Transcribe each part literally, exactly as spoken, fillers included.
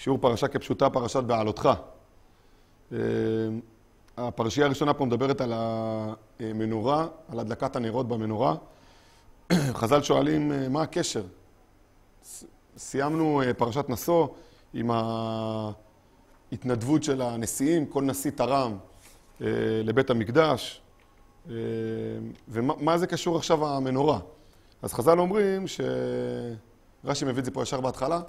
שיעור פרשה כפשוטה, פרשת בעלותך. הפרשייה הראשונה פה מדברת על המנורה, על הדלקת הנרות במנורה. חז"ל שואלים מה הקשר. סיימנו פרשת נשוא עם ההתנדבות של הנשיאים, כל נשיא תרם לבית המקדש. ומה זה קשור עכשיו המנורה? אז חז"ל אומרים, רש"י מביא את זה פה ישר בהתחלה,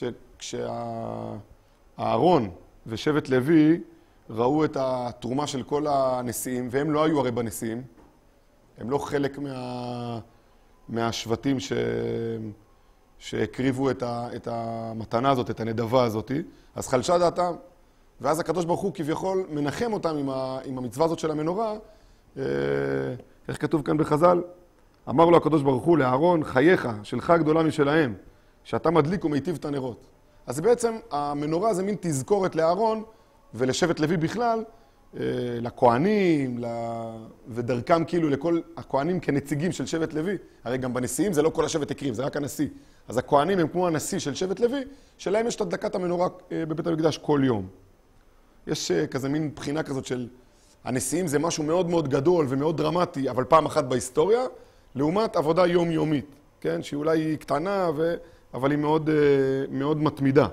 שכשהאהרון ושבט לוי ראו את התרומה של כל הנשיאים, והם לא היו הרי בנשיאים, הם לא חלק מה, מהשבטים ש, שהקריבו את, ה, את המתנה הזאת, את הנדבה הזאת, אז חלשה דעתם, ואז הקדוש ברוך הוא כביכול מנחם אותם עם, ה, עם המצווה הזאת של המנורה. איך כתוב כאן בחז"ל? אמר לו הקדוש ברוך הוא לאהרון, חייך, שלך גדולה משלהם, שאתה מדליק ומיטיב את הנרות. אז בעצם המנורה זה מין תזכורת לאהרון ולשבט לוי בכלל, לכהנים, ודרכם כאילו לכל הכהנים כנציגים של שבט לוי. הרי גם בנשיאים זה לא כל השבט הקריב, זה רק הנשיא. אז הכהנים הם כמו הנשיא של שבט לוי, שלהם יש את הדלקת המנורה בבית המקדש כל יום. יש כזה מין בחינה כזאת של הנשיאים זה משהו מאוד מאוד גדול ומאוד דרמטי, אבל פעם אחת בהיסטוריה, לעומת עבודה יומיומית, כן? שהיא אולי קטנה, ו... אבל היא מאוד, מאוד מתמידה.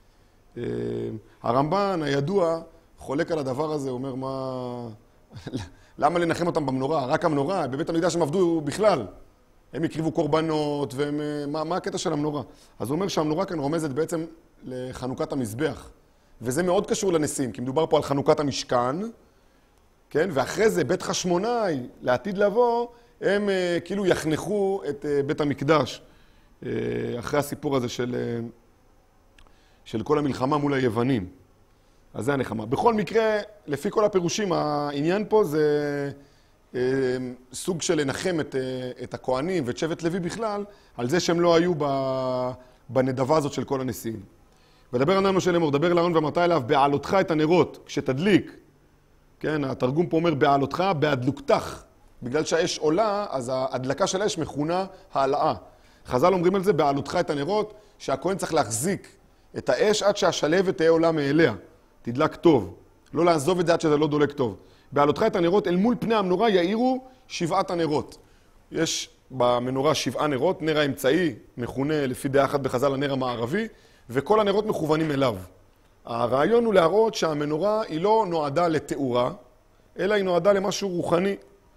הרמב"ן הידוע חולק על הדבר הזה, אומר מה... למה לנחם אותם במנורה? רק המנורה, בבית המקדש הם עבדו בכלל. הם הקריבו קורבנות, והם... מה, מה הקטע של המנורה? אז הוא אומר שהמנורה כאן רומזת בעצם לחנוכת המזבח. וזה מאוד קשור לנשיאים, כי מדובר פה על חנוכת המשכן, כן? ואחרי זה בית חשמונאי, לעתיד לבוא, הם uh, כאילו יחנכו את uh, בית המקדש, uh, אחרי הסיפור הזה של, uh, של כל המלחמה מול היוונים. אז זה הנחמה. בכל מקרה, לפי כל הפירושים, העניין פה זה uh, סוג של לנחם את, uh, את הכהנים ואת שבט לוי בכלל, על זה שהם לא היו ב, בנדבה הזאת של כל הנשיאים. ודבר עלינו משה לאמור, דבר אל אהרון ואמרת אליו, בעלותך את הנרות, כשתדליק. כן, התרגום פה אומר, בעלותך, בהדלוקתך. בגלל שהאש עולה, אז ההדלקה של האש מכונה העלאה. חז"ל אומרים על זה, בעלותך את הנרות, שהכהן צריך להחזיק את האש עד שהשלהבת תהיה עולה מאליה. תדלק טוב. לא לעזוב את זה עד שזה לא דולק טוב. בעלותך את הנרות, אל מול פני המנורה יאירו שבעת הנרות. יש במנורה שבעה נרות, נר האמצעי מכונה לפי דעה אחת בחז"ל הנר המערבי, וכל הנרות מכוונים אליו. הרעיון הוא להראות שהמנורה היא לא נועדה לתאורה, אלא היא נועדה למשהו רוחני,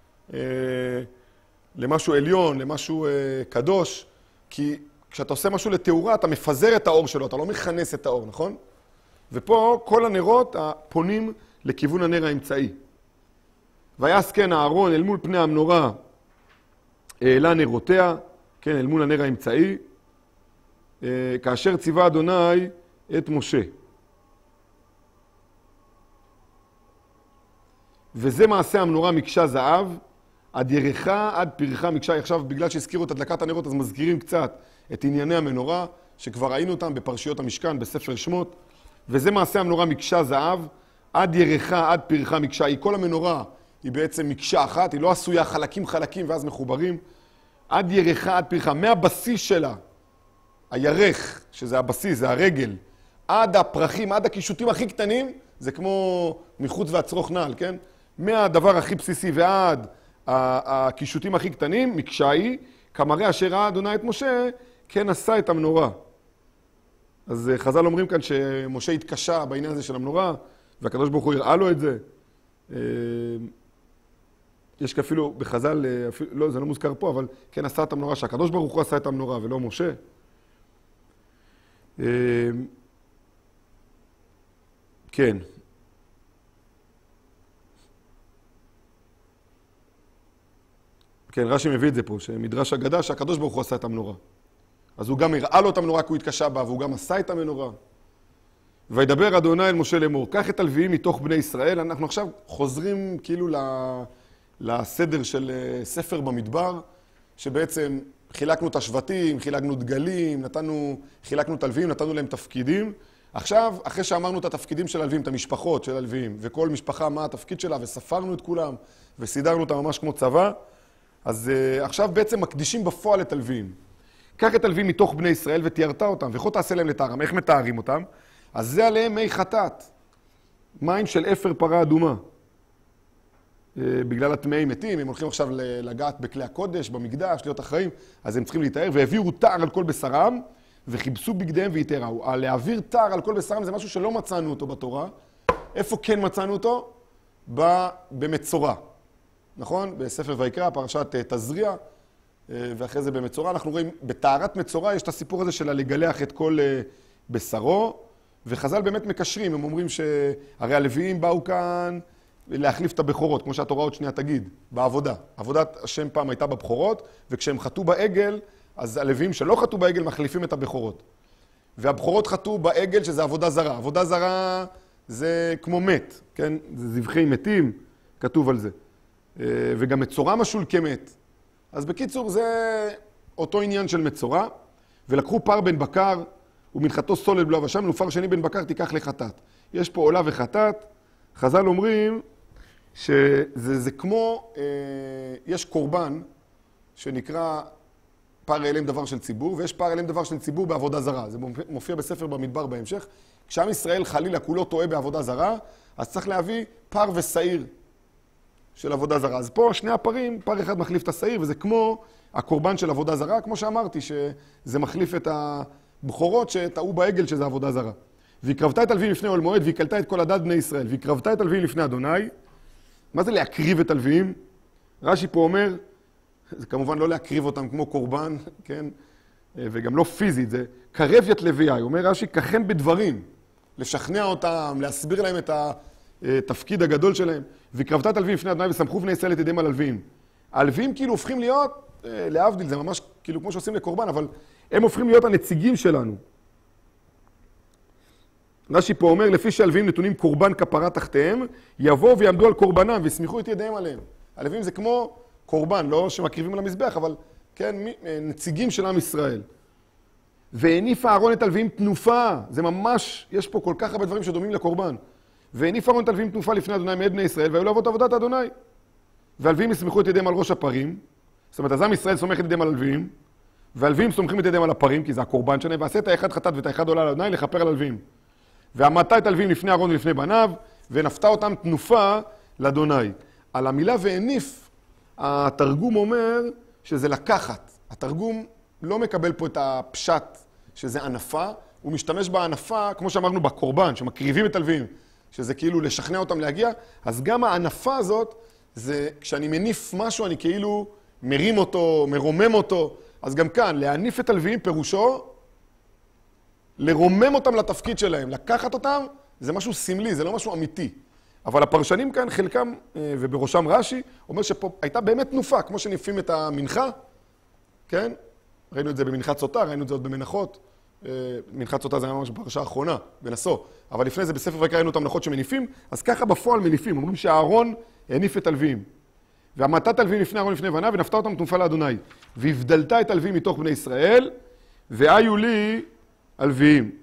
למשהו עליון, למשהו קדוש, כי כשאתה עושה משהו לתאורה, אתה מפזר את האור שלו, אתה לא מכנס את האור, נכון? ופה כל הנרות פונים לכיוון הנר האמצעי. ויעש כן אהרון אל מול פני המנורה, העלה נרותיה, כן, אל מול הנר האמצעי, כאשר ציווה אדוני את משה. וזה מעשה המנורה מקשה זהב, עד ירחה, עד פרחה מקשה. עכשיו, בגלל שהזכירו את הדלקת הנרות, אז מזכירים קצת את ענייני המנורה, שכבר ראינו אותם בפרשיות המשכן, בספר שמות. וזה מעשה המנורה מקשה זהב, עד ירחה, עד פרחה מקשה. היא כל המנורה היא בעצם מקשה אחת, היא לא עשויה חלקים חלקים ואז מחוברים. עד ירחה, עד פרחה. מהבסיס שלה, הירך, שזה הבסיס, זה הרגל, עד הפרחים, עד הקישוטים הכי קטנים, זה כמו מחוץ והצרוך נעל, כן? מהדבר הכי בסיסי ועד הקישוטים הכי קטנים, מקשה היא, כמראה אשר ראה אדוני את משה, כן עשה את המנורה. אז חז"ל אומרים כאן שמשה התקשה בעניין הזה של המנורה, והקדוש ברוך הוא הראה לו את זה. יש כאפילו בחז"ל, לא, זה לא מוזכר פה, אבל כן עשה את המנורה, שהקדוש ברוך הוא עשה את המנורה ולא משה. כן. כן, רש"י מביא את זה פה, שמדרש אגדה שהקדוש ברוך הוא עשה את המנורה. אז הוא גם הראה לו את המנורה כי הוא התקשה בה, והוא גם עשה את המנורה. וידבר אדוני אל משה לאמור, קח את הלוויים מתוך בני ישראל. אנחנו עכשיו חוזרים כאילו לסדר של ספר במדבר, שבעצם חילקנו את השבטים, חילקנו דגלים, נתנו, חילקנו את הלוויים, נתנו להם תפקידים. עכשיו, אחרי שאמרנו את התפקידים של הלוויים, את המשפחות של הלוויים, וכל משפחה מה התפקיד שלה, וספרנו את כולם, וסידרנו אותם ממש כמו צבא, אז uh, עכשיו בעצם מקדישים בפועל את הלוויים. קח את הלוויים מתוך בני ישראל ותיארת אותם, וכה תעשה להם לתארם. איך מתארים אותם? אז זה עליהם מי חטאת. מים של אפר פרה אדומה. בגלל הטמאי מתים, הם הולכים עכשיו לגעת בכלי הקודש, במקדש, להיות אחראים, אז הם צריכים להתאר, והעבירו תער על כל בשרם, וכיבסו בגדיהם והתארו. להעביר תער על כל בשרם זה משהו שלא מצאנו אותו בתורה. איפה כן מצאנו אותו? במצורע. נכון? בספר ויקרא, פרשת תזריע, ואחרי זה במצורע. אנחנו רואים, בתארת מצורע יש את הסיפור הזה של לגלח את כל בשרו, וחז"ל באמת מקשרים, הם אומרים שהרי הלוויים באו כאן להחליף את הבכורות, כמו שהתורה עוד שנייה תגיד, בעבודה. עבודת השם פעם הייתה בבכורות, וכשהם חטאו בעגל, אז הלוויים שלא חטאו בעגל מחליפים את הבכורות. והבכורות חטאו בעגל, שזה עבודה זרה. עבודה זרה זה כמו מת, כן? זה זבחי מתים, כתוב על זה. וגם מצורע משול כמת. אז בקיצור, זה אותו עניין של מצורע, ולקחו פר בן בקר, ומנחתו סולל בלו ושם, ופר שני בן בקר תיקח לחטאת. יש פה עולה וחטאת. חז"ל אומרים שזה זה כמו, אה, יש קורבן שנקרא פר אליהם דבר של ציבור, ויש פר אליהם דבר של ציבור בעבודה זרה. זה מופיע בספר במדבר בהמשך. כשעם ישראל חלילה כולו טועה בעבודה זרה, אז צריך להביא פר ושעיר של עבודה זרה. אז פה שני הפרים, פר אחד מחליף את השעיר, וזה כמו הקורבן של עבודה זרה, כמו שאמרתי, שזה מחליף את הבכורות שטעו בעגל שזה עבודה זרה. והקרבת את הלוויים לפני אוהל מועד, והקלת את כל עדת בני ישראל. והקרבת את הלוויים לפני אדוני. מה זה להקריב את הלוויים? רש"י פה אומר, זה כמובן לא להקריב אותם כמו קורבן, כן? וגם לא פיזית, זה קרב ית לוויי. אומר רש"י, ככן בדברים, לשכנע אותם, להסביר להם את התפקיד הגדול שלהם. והקרבת את הלוויים לפני אדוני, וסמכו בני ישראל את ידיהם על הלוויים. הלוויים כאילו הופכים להיות, להבדיל, זה ממש כאילו כמו שעושים לקורבן, אבל הם הופכים להיות הנציגים שלנו. רש"י פה אומר, לפי שהלוויים נתונים קורבן כפרה תחתיהם, יבואו ויעמדו על קורבנם ויסמיכו את ידיהם עליהם. הלוויים זה כמו קורבן, לא שמקריבים על המזבח, אבל כן, נציגים של עם ישראל. והניף אהרון את הלוויים תנופה, זה ממש, יש פה כל כך הרבה דברים שדומים לקורבן. והניף אהרון את הלוויים תנופה לפני אדוני מאת בני ישראל, והיו לעבוד עבודת אדוני. והלוויים יסמיכו את ידיהם על ראש הפרים, זאת אומרת, אז עם ישראל סומך את ידיהם על הלוויים, והלוויים סומכים את ידיהם על הפרים, כי זה הקורבן שלהם, ועשה את האחד חטאת ואת האחד עולה על אדוני לכפר על הלוויים. ועמדת את הלוויים לפני אהרון ולפני בניו, ונפתה אותם תנופה לאדוני. על המילה והניף, התרגום אומר שזה לקחת. התרגום לא מקבל פה את הפשט שזה ענפה, הוא משתמש בענפה, כמו שאמרנו בקורבן, שמקריבים את הלוויים, שזה כאילו לשכנע אותם להגיע, אז גם הענפה הזאת, זה כשאני מניף משהו, אני כאילו מרים אותו, מרומם אותו, אז גם כאן, להניף את הלוויים פירושו, לרומם אותם לתפקיד שלהם, לקחת אותם, זה משהו סמלי, זה לא משהו אמיתי. אבל הפרשנים כאן, חלקם, ובראשם רש"י, אומר שפה הייתה באמת תנופה, כמו שניפים את המנחה, כן? ראינו את זה במנחת סוטה, ראינו את זה עוד במנחות. מנחת סוטה זה היה ממש בפרשה האחרונה, בנשוא. אבל לפני זה בספר ויקרא ראינו את המנחות שמניפים, אז ככה בפועל מניפים. אומרים שהארון הניף את הלוויים. ועמדת הלוויים לפני אהרון לפני בניו, ונפתה אותם תנופה לאדוני. והבדלת את הלוויים מתוך בני ישראל, והיו לי הלוויים.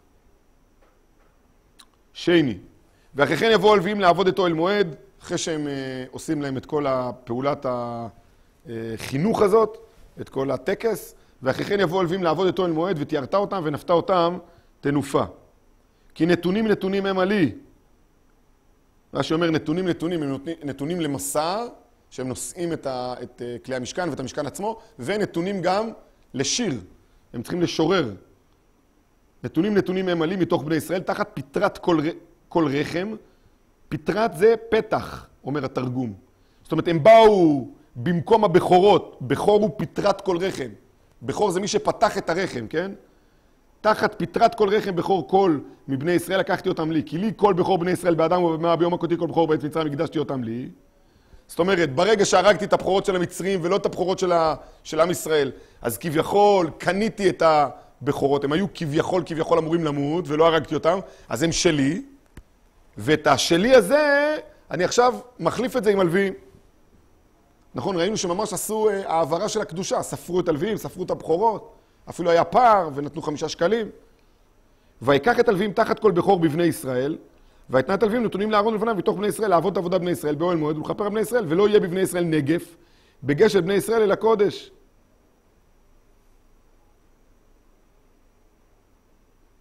שני. ואחרי כן יבואו הלוויים לעבוד את אוהל מועד, אחרי שהם עושים להם את כל הפעולת החינוך הזאת, את כל הטקס, ואחרי כן יבואו הלוויים לעבוד את אוהל מועד, ותיארת אותם ונפתה אותם תנופה. כי נתונים נתונים הם עלי. מה שאומר נתונים נתונים, הם נתונים למסע, שהם נושאים את, ה, את כלי המשכן ואת המשכן עצמו, ונתונים גם לשיר. הם צריכים לשורר. נתונים נתונים הם עלי מתוך בני ישראל, תחת פטרת כל, כל רחם. פטרת זה פתח, אומר התרגום. זאת אומרת, הם באו במקום הבכורות. בכור הוא פטרת כל רחם. בכור זה מי שפתח את הרחם, כן? תחת פטרת כל רחם בכור כל מבני ישראל לקחתי אותם לי. כי לי כל בכור בני ישראל באדם ובמה ביום הכותי כל בכור בעת מצרים הקדשתי אותם לי. זאת אומרת, ברגע שהרגתי את הבכורות של המצרים ולא את הבכורות של, ה... של עם ישראל, אז כביכול קניתי את הבכורות. הם היו כביכול, כביכול אמורים למות ולא הרגתי אותם, אז הם שלי. ואת השלי הזה, אני עכשיו מחליף את זה עם הלוויים. נכון, ראינו שממש עשו העברה של הקדושה, ספרו את הלוויים, ספרו את הבכורות, אפילו היה פער ונתנו חמישה שקלים. ויקח את הלוויים תחת כל בכור בבני ישראל, ויתנה את הלוויים נתונים לאהרון ולבניו מתוך בני ישראל, לעבוד את עבודה בני ישראל באוהל מועד ולכפר על בני ישראל, ולא יהיה בבני ישראל נגף, בגשת בני ישראל אל הקודש.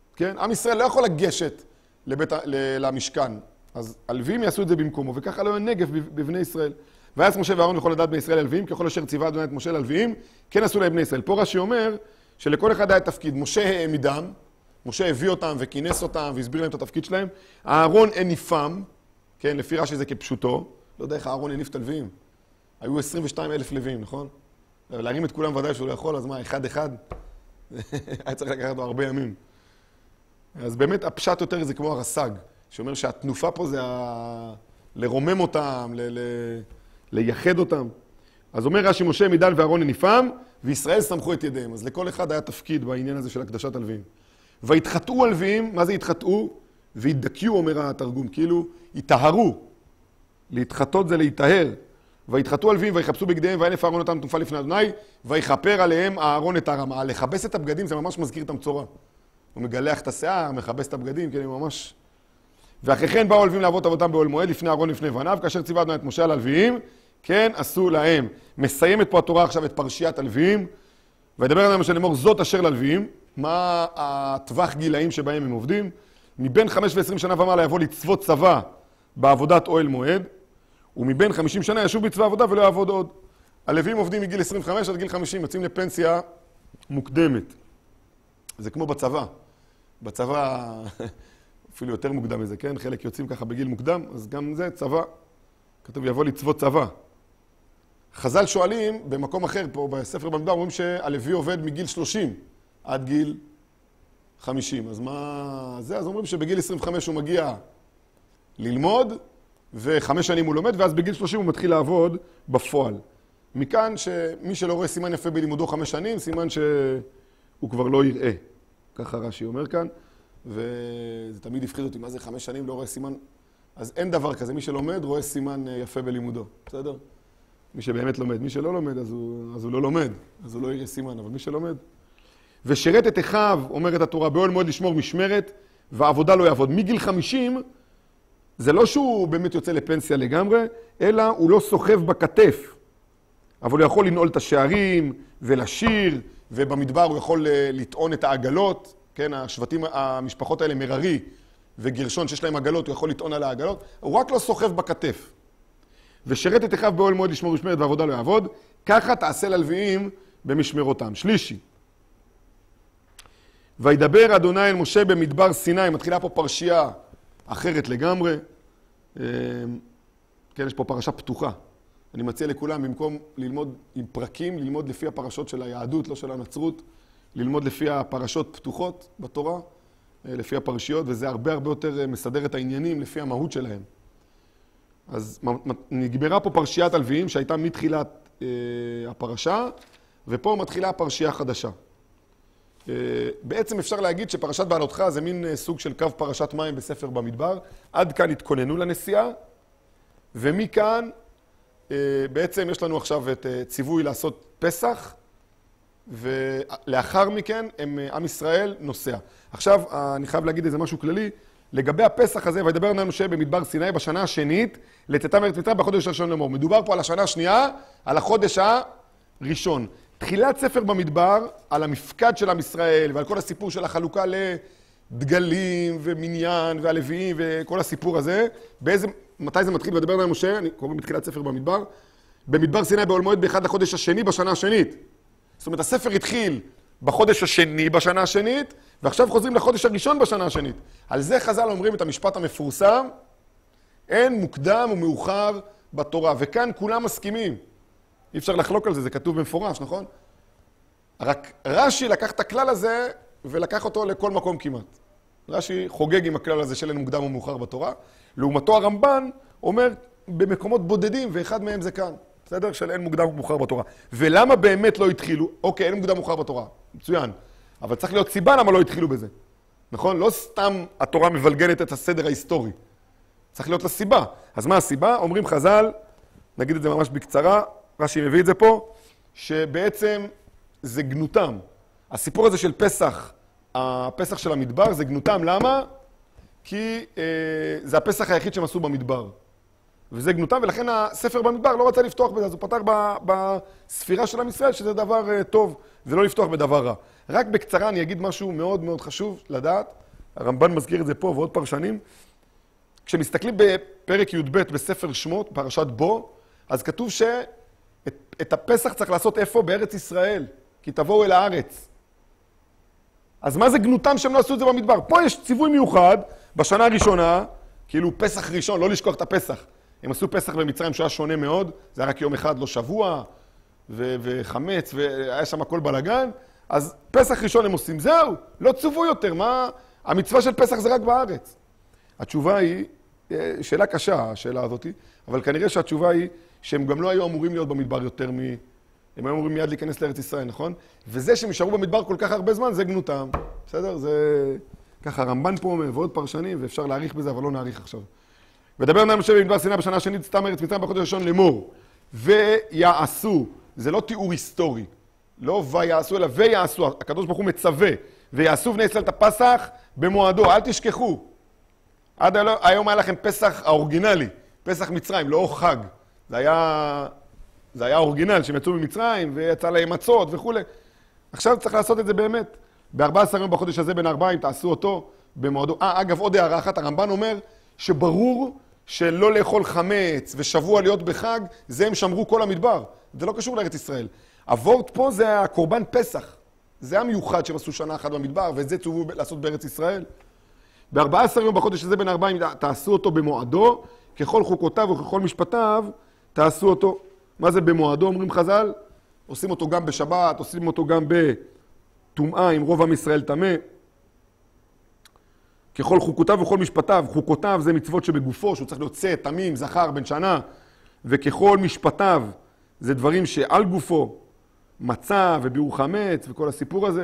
כן? עם ישראל לא יכול לגשת לבית, למשכן. אז הלוויים יעשו את זה במקומו, וככה לא יהיה נגף בבני ישראל. ויעש משה ואהרון לכל הדת בני ישראל הלוויים, ככל אשר ציווה אדוני את משה ללוויים, כן עשו להם בני ישראל. פה רש"י אומר שלכל אחד היה תפקיד. משה העמידם, משה הביא אותם וכינס אותם והסביר להם את התפקיד שלהם. אהרון הניפם, כן, לפי רש"י זה כפשוטו. לא יודע איך אהרון הניף את הלוויים. היו עשרים ושניים אלף לוויים, נכון? להרים את כולם ודאי שהוא לא יכול, אז מה, אחד אחד? היה צריך לקחת לו הרבה ימים. אז באמת הפשט יותר זה כמו הרס"ג, שאומר שהתנופה פה זה ה... לרומם אותם, ל... ל... לייחד אותם. אז אומר רש"י, משה מידן ואהרון הניפם, וישראל סמכו את ידיהם. אז לכל אחד היה תפקיד בעניין הזה של הקדשת הלוויים. והתחתאו הלוויים, מה זה התחתאו? והתדכאו, אומר התרגום, כאילו התאהרו. להתחתות זה להיטהר. והתחתאו הלוויים ויחפשו בגדיהם, וינף אהרון אותם תנופה לפני אדוני, ויכפר עליהם אהרון את הרמה. לכבס את הבגדים זה ממש מזכיר את המצורע. הוא מגלח את השיער, מכבס את הבגדים, כן, ממש... ואחרי כן באו הלוויים לעבוד עבודתם באוהל מועד לפני אהרון לפני בניו, כאשר ציווה אדוני את משה על הלוויים, כן עשו להם. מסיימת פה התורה עכשיו את פרשיית הלוויים, וידבר עליהם של לאמור זאת אשר ללוויים, מה הטווח גילאים שבהם הם עובדים, מבין חמש ועשרים שנה ומעלה יבוא לצוות צבא בעבודת אוהל מועד, ומבין חמישים שנה ישוב בצבא עבודה ולא יעבוד עוד. הלוויים עובדים מגיל עשרים וחמש עד גיל חמישים, יוצאים לפנסיה מוקדמת. זה כמו בצבא. בצבא, אפילו יותר מוקדם מזה, כן? חלק יוצאים ככה בגיל מוקדם, אז גם זה צבא. כתוב יבוא לצוות צבא. חז"ל שואלים, במקום אחר פה בספר במדבר, אומרים שהלוי עובד מגיל שלושים עד גיל חמישים. אז מה זה? אז אומרים שבגיל עשרים וחמש הוא מגיע ללמוד, וחמש שנים הוא לומד, ואז בגיל שלושים הוא מתחיל לעבוד בפועל. מכאן שמי שלא רואה סימן יפה בלימודו חמש שנים, סימן שהוא כבר לא יראה. ככה רש"י אומר כאן, וזה תמיד הפחיד אותי, מה זה חמש שנים לא רואה סימן? אז אין דבר כזה, מי שלומד רואה סימן יפה בלימודו, בסדר? מי שבאמת לומד, מי שלא לומד אז הוא, אז הוא לא לומד, אז הוא לא יראה סימן, אבל מי שלומד. ושרת את אחיו, אומרת התורה, באוהל מועד לשמור משמרת, והעבודה לא יעבוד. מגיל חמישים, זה לא שהוא באמת יוצא לפנסיה לגמרי, אלא הוא לא סוחב בכתף. אבל הוא יכול לנעול את השערים ולשיר, ובמדבר הוא יכול לטעון את העגלות, כן, השבטים, המשפחות האלה, מררי וגרשון שיש להם עגלות, הוא יכול לטעון על העגלות, הוא רק לא סוחב בכתף. ושרת את אחיו באוהל מועד לשמור משמרת והעבודה לא יעבוד, ככה תעשה ללוויים במשמרותם. שלישי. וידבר אדוני אל משה במדבר סיני, מתחילה פה פרשייה אחרת לגמרי. כן, יש פה פרשה פתוחה. אני מציע לכולם, במקום ללמוד עם פרקים, ללמוד לפי הפרשות של היהדות, לא של הנצרות, ללמוד לפי הפרשות פתוחות בתורה, לפי הפרשיות, וזה הרבה הרבה יותר מסדר את העניינים לפי המהות שלהם. אז נגמרה פה פרשיית הלוויים שהייתה מתחילת אה, הפרשה, ופה מתחילה פרשייה חדשה. אה, בעצם אפשר להגיד שפרשת בעלותך זה מין סוג של קו פרשת מים בספר במדבר. עד כאן התכוננו לנסיעה, ומכאן אה, בעצם יש לנו עכשיו את אה, ציווי לעשות פסח, ולאחר מכן הם, עם ישראל נוסע. עכשיו אני חייב להגיד איזה משהו כללי, לגבי הפסח הזה, וידבר עלינו משה במדבר סיני בשנה השנית, לצאתם מארץ מצרים בחודש הראשון לאמור. מדובר פה על השנה השנייה, על החודש הראשון. תחילת ספר במדבר, על המפקד של עם ישראל, ועל כל הסיפור של החלוקה לדגלים ומניין והלוויים וכל הסיפור הזה. באיזה, מתי זה מתחיל? וידבר עלינו משה, אני קורא בתחילת ספר במדבר, במדבר סיני באוהל מועד באחד החודש השני בשנה השנית. זאת אומרת, הספר התחיל בחודש השני בשנה השנית, ועכשיו חוזרים לחודש הראשון בשנה השנית. על זה חז"ל אומרים את המשפט המפורסם, אין מוקדם ומאוחר בתורה, וכאן כולם מסכימים. אי אפשר לחלוק על זה, זה כתוב במפורש, נכון? רק רש"י לקח את הכלל הזה ולקח אותו לכל מקום כמעט. רש"י חוגג עם הכלל הזה של אין מוקדם ומאוחר בתורה, לעומתו הרמב"ן אומר במקומות בודדים, ואחד מהם זה כאן. בסדר? של אין מוקדם ומאוחר בתורה. ולמה באמת לא התחילו? אוקיי, אין מוקדם ומאוחר בתורה. מצוין. אבל צריך להיות סיבה למה לא התחילו בזה. נכון? לא סתם התורה מבלגנת את הסדר ההיסטורי. צריך להיות לה סיבה. אז מה הסיבה? אומרים חז"ל, נגיד את זה ממש בקצרה, רש"י מביא את זה פה, שבעצם זה גנותם. הסיפור הזה של פסח, הפסח של המדבר, זה גנותם. למה? כי אה, זה הפסח היחיד שהם עשו במדבר. וזה גנותם, ולכן הספר במדבר לא רצה לפתוח בזה, אז הוא פתח בספירה של עם ישראל, שזה דבר טוב, זה לא לפתוח בדבר רע. רק בקצרה אני אגיד משהו מאוד מאוד חשוב לדעת, הרמב"ן מזכיר את זה פה ועוד פרשנים, כשמסתכלים בפרק י"ב בספר שמות, פרשת בו, אז כתוב שאת הפסח צריך לעשות איפה? בארץ ישראל, כי תבואו אל הארץ. אז מה זה גנותם שהם לא עשו את זה במדבר? פה יש ציווי מיוחד, בשנה הראשונה, כאילו פסח ראשון, לא לשכוח את הפסח. הם עשו פסח במצרים שהיה שונה מאוד, זה היה רק יום אחד, לא שבוע, ו- וחמץ, והיה שם הכל בלגן. אז פסח ראשון הם עושים, זהו, לא צוו יותר, מה? המצווה של פסח זה רק בארץ. התשובה היא, שאלה קשה, השאלה הזאת, אבל כנראה שהתשובה היא שהם גם לא היו אמורים להיות במדבר יותר מ... הם היו אמורים מיד להיכנס לארץ ישראל, נכון? וזה שהם נשארו במדבר כל כך הרבה זמן, זה גנותם. בסדר? זה ככה רמב"ן פה אומר, ועוד פרשנים, ואפשר להאריך בזה, אבל לא נאריך עכשיו. ודבר נא משה במדבר סיני בשנה השנית, סתם ארץ מצרים בחודש הראשון לאמור. ויעשו, זה לא תיאור היסטורי, לא ויעשו, אלא ויעשו. הקדוש ברוך הוא מצווה, ויעשו בני ישראל את הפסח במועדו, אל תשכחו. עד היום היה לכם פסח האורגינלי, פסח מצרים, לא חג. זה היה, זה היה אורגינל, שהם יצאו ממצרים ויצא להם מצות וכו'. עכשיו צריך לעשות את זה באמת. ב-ארבעה עשר יום בחודש הזה בין ארבעים תעשו אותו במועדו. אה, אגב, עוד הערה אחת, הרמב"ן אומר שברור שלא לאכול חמץ ושבוע להיות בחג, זה הם שמרו כל המדבר. זה לא קשור לארץ ישראל. הוורט פה זה הקורבן פסח. זה המיוחד שהם עשו שנה אחת במדבר, ואת זה צוו לעשות בארץ ישראל. ב-ארבעה עשר יום בחודש הזה בין ארבעים תעשו אותו במועדו, ככל חוקותיו וככל משפטיו תעשו אותו. מה זה במועדו, אומרים חז"ל? עושים אותו גם בשבת, עושים אותו גם בטומאה, עם רוב עם ישראל טמא. ככל חוקותיו וכל משפטיו, חוקותיו זה מצוות שבגופו, שהוא צריך להיות צא, תמים, זכר, בן שנה, וככל משפטיו זה דברים שעל גופו, מצה וביעור חמץ וכל הסיפור הזה.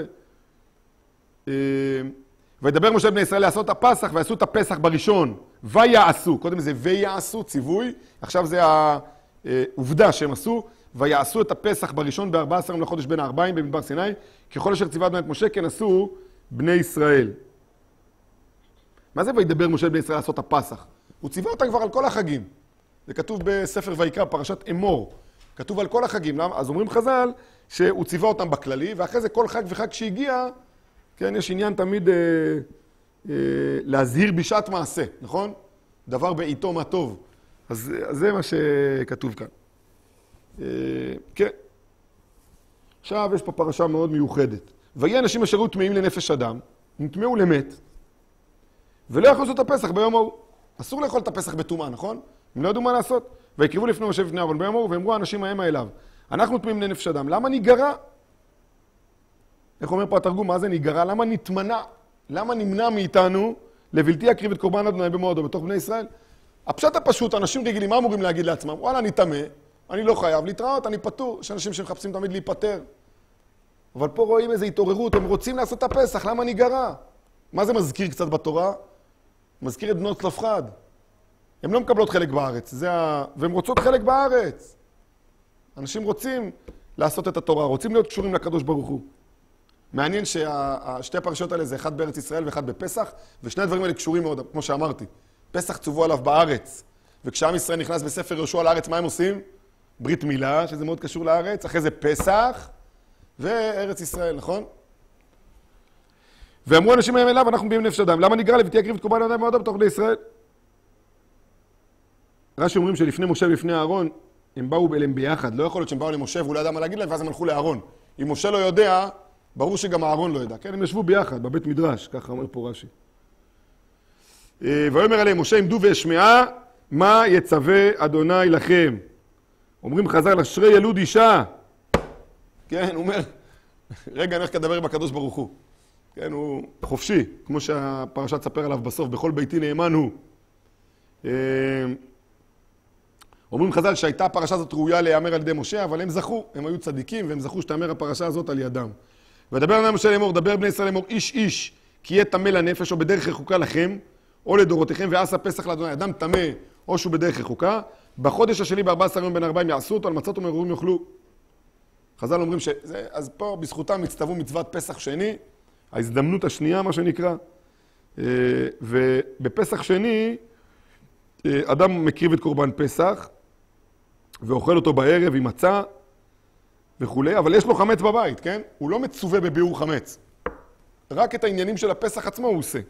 וידבר משה בני ישראל לעשות את הפסח, ועשו את הפסח בראשון, ויעשו, קודם זה ויעשו, ציווי, עכשיו זה העובדה שהם עשו, ויעשו את הפסח בראשון ב-ארבעה עשר לחודש בין הארבעים במדבר סיני, ככל אשר ציווה אדוני את משה, כן עשו בני ישראל. מה זה וידבר משה בני ישראל לעשות את הפסח? הוא ציווה אותם כבר על כל החגים. זה כתוב בספר ויקרא, פרשת אמור. כתוב על כל החגים. למה? אז אומרים חז"ל שהוא ציווה אותם בכללי, ואחרי זה כל חג וחג שהגיע, כן, יש עניין תמיד אה, אה, להזהיר בשעת מעשה, נכון? דבר בעיתו מה טוב. אז, אז זה מה שכתוב כאן. אה, כן. עכשיו יש פה פרשה מאוד מיוחדת. ויהי אנשים אשר היו טמאים לנפש אדם, נטמאו למת, ולא יכלו לעשות את הפסח ביום ההוא. אסור לאכול את הפסח בטומאה, נכון? הם לא ידעו מה לעשות. ויקריבו לפני משה לפני אהרון ביום ההוא, ואמרו האנשים המה אליו, אנחנו טמאים לנפש אדם, למה ניגרע? איך אומר פה התרגום, מה זה ניגרע? למה נתמנע? למה נמנע מאיתנו לבלתי יקריב את קורבן אדוני במועדו בתוך בני ישראל? הפשט הפשוט, אנשים רגילים, מה אמורים להגיד לעצמם? וואלה, אני טמא, אני לא חייב להתראות, אני פטור. יש אנשים שמחפשים תמיד להיפטר. אבל פה רואים איזו התעוררות, הם רוצים לעשות את הפסח, למה ניגרע? מה זה מזכיר קצת בתורה? מזכיר את בנות צלפחד. הן לא מקבלות חלק בארץ, זה ה... והן רוצות חלק בארץ. אנשים רוצים לעשות את התורה, רוצים להיות קשורים לקדוש ברוך הוא. מעניין ששתי הפרשיות האלה זה אחד בארץ ישראל ואחד בפסח, ושני הדברים האלה קשורים מאוד, כמו שאמרתי. פסח צוו עליו בארץ, וכשעם ישראל נכנס בספר יהושע לארץ, מה הם עושים? ברית מילה, שזה מאוד קשור לארץ, אחרי זה פסח וארץ ישראל, נכון? ואמרו אנשים מהם אליו, אנחנו מביאים נפש אדם. למה ניגרע לבלתי יקריב את קורבן אדם במועדו בתוך בני ישראל? רש"י אומרים שלפני משה ולפני אהרון, הם באו אליהם ביחד. לא יכול להיות שהם באו למשה והוא לא ידע מה להגיד להם, ואז הם הלכו לאהרון. אם משה לא יודע, ברור שגם אהרון לא ידע. כן, הם ישבו ביחד, בבית מדרש, ככה אומר פה רש"י. ויאמר עליהם, משה עמדו ואשמעה, מה יצווה אדוני לכם? אומרים חז"ל, אשרי ילוד אישה. כן, הוא אומר, רגע, אני הולך לדבר עם הקדוש ברוך הוא. כן, הוא חופשי, כמו שהפרשה תספר עליו בסוף, בכל ביתי נאמן הוא. אומרים חז"ל שהייתה הפרשה הזאת ראויה להיאמר על ידי משה, אבל הם זכו, הם היו צדיקים, והם זכו שתאמר הפרשה הזאת על ידם. ודבר עליהם משה לאמור, דבר בני ישראל לאמור, איש איש, כי יהיה טמא לנפש, או בדרך רחוקה לכם, או לדורותיכם, ועשה פסח לאדוני, אדם טמא, או שהוא בדרך רחוקה, בחודש השני בארבעה עשר יום בין ארבעים יעשו אותו, על מצות ומרורים יאכלו. חז"ל אומרים שזה, אז פה בזכותם הצטוו מצוות פסח שני, ההזדמנות השנייה, מה שנקרא. ובפסח שני, אדם מקריב את קורבן פסח, ואוכל אותו בערב עם מצה וכולי, אבל יש לו חמץ בבית, כן? הוא לא מצווה בביאור חמץ. רק את העניינים של הפסח עצמו הוא עושה.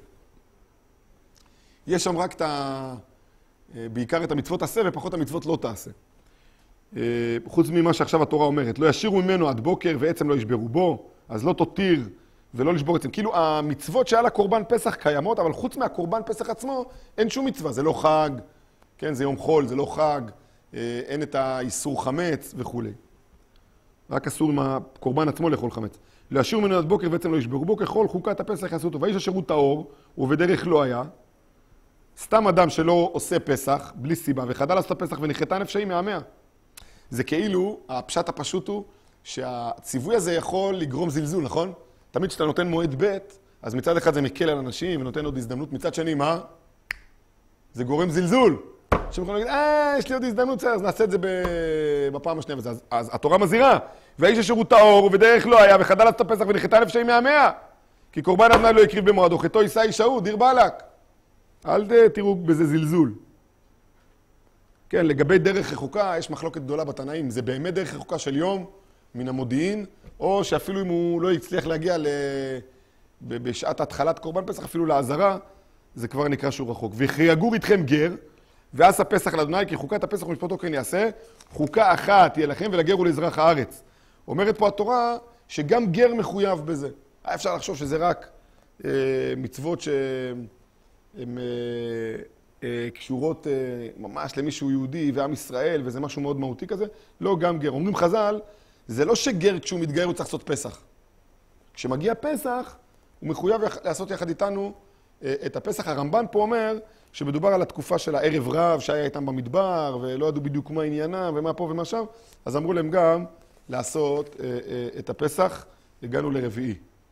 יש שם רק את ה... בעיקר את המצוות תעשה ופחות המצוות לא תעשה. חוץ ממה שעכשיו התורה אומרת, לא ישירו ממנו עד בוקר ועצם לא ישברו בו, אז לא תותיר ולא לשבור עצם. כאילו המצוות שעל הקורבן פסח קיימות, אבל חוץ מהקורבן פסח עצמו אין שום מצווה. זה לא חג, כן? זה יום חול, זה לא חג, אין את האיסור חמץ וכו'. רק אסור עם הקורבן עצמו לאכול חמץ. לא ישירו ממנו עד בוקר ועצם לא ישברו בו, ככל חוקת הפסח יעשו אותו. ואיש אשר הוא טהור ובדרך לא היה, סתם אדם שלא עושה פסח, בלי סיבה, וחדל לעשות הפסח ונחתה נפשי מהמאה. זה כאילו, הפשט הפשוט הוא, שהציווי הזה יכול לגרום זלזול, נכון? תמיד כשאתה נותן מועד ב', אז מצד אחד זה מקל על אנשים ונותן עוד הזדמנות, מצד שני, מה? זה גורם זלזול. אנשים יכולים להגיד, אה, יש לי עוד הזדמנות, אז נעשה את זה בפעם השנייה וזה. אז, אז התורה מזהירה, והאיש אשר הוא טהור ובדרך לא היה, וחדל לעשות הפסח ונחתה נפשי מהמאה. כי קורבן אדוני לא יקריב במועדו, חטאו יישא איש ההוא, דיר באלק. אל תראו בזה זלזול. כן, לגבי דרך רחוקה, יש מחלוקת גדולה בתנאים. זה באמת דרך רחוקה של יום, מן המודיעין, או שאפילו אם הוא לא יצליח להגיע ל... בשעת התחלת קורבן פסח, אפילו לעזרה, זה כבר נקרא שהוא רחוק. ויגור איתכם גר, ועשה פסח לאדוני, כי חוקת הפסח ומשפטו כן יעשה, חוקה אחת תהיה לכם ולגר ולאזרח הארץ. אומרת פה התורה שגם גר מחויב בזה. אפשר לחשוב שזה רק אה, מצוות ש... הן אה, אה, קשורות אה, ממש למישהו יהודי ועם ישראל, וזה משהו מאוד מהותי כזה. לא, גם גר. אומרים חז"ל, זה לא שגר כשהוא מתגייר הוא צריך לעשות פסח. כשמגיע פסח, הוא מחויב לעשות יחד איתנו אה, את הפסח. הרמב"ן פה אומר שמדובר על התקופה של הערב רב שהיה איתם במדבר, ולא ידעו בדיוק מה עניינם ומה פה ומה שם, אז אמרו להם גם לעשות אה, אה, את הפסח. הגענו לרביעי.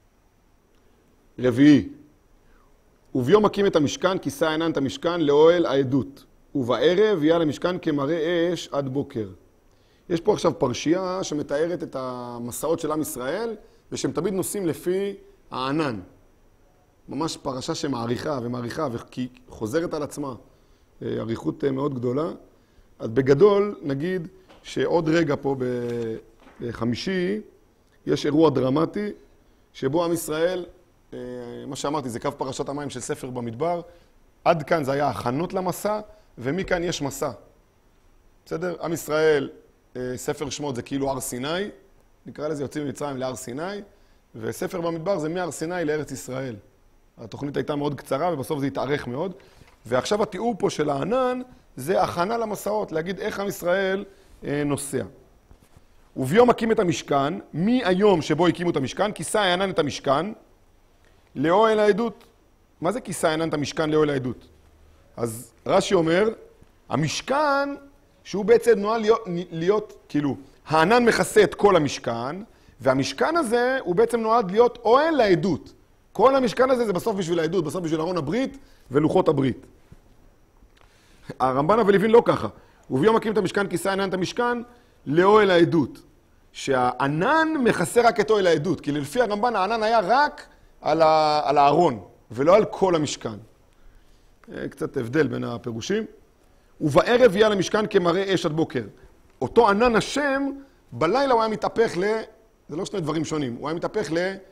רביעי. וביום מקים את המשכן, כיסה ענן את המשכן לאוהל העדות. ובערב יהיה למשכן כמראה אש עד בוקר. יש פה עכשיו פרשייה שמתארת את המסעות של עם ישראל, ושהם תמיד נוסעים לפי הענן. ממש פרשה שמעריכה ומעריכה, וכי חוזרת על עצמה. עריכות מאוד גדולה. אז בגדול נגיד שעוד רגע פה בחמישי, יש אירוע דרמטי, שבו עם ישראל, מה שאמרתי, זה קו פרשת המים של ספר במדבר. עד כאן זה היה הכנות למסע, ומכאן יש מסע. בסדר? עם ישראל, ספר שמות זה כאילו הר סיני, נקרא לזה יוצאים ממצרים להר סיני, וספר במדבר זה מהר סיני לארץ ישראל. התוכנית הייתה מאוד קצרה, ובסוף זה התארך מאוד. ועכשיו התיאור פה של הענן, זה הכנה למסעות, להגיד איך עם ישראל נוסע. וביום מקים את המשכן, מהיום שבו הקימו את המשכן, כיסה הענן את המשכן, לאוהל העדות. מה זה כיסה הענן את המשכן לאוהל העדות? אז רש"י אומר, המשכן, שהוא בעצם נועד להיות, להיות, כאילו, הענן מכסה את כל המשכן, והמשכן הזה הוא בעצם נועד להיות אוהל לעדות. כל המשכן הזה זה בסוף בשביל העדות, בסוף בשביל ארון הברית ולוחות הברית. הרמב"ן ולוין לא ככה. וביום מקים את המשכן, כיסה הענן את המשכן, לאוהל העדות. שהענן מכסה רק את אוהל העדות, כי לפי הרמב"ן הענן היה רק על, ה, על הארון, ולא על כל המשכן. קצת הבדל בין הפירושים. ובערב יהיה למשכן כמראה אש עד בוקר. אותו ענן השם, בלילה הוא היה מתהפך ל... זה לא שני דברים שונים, הוא היה מתהפך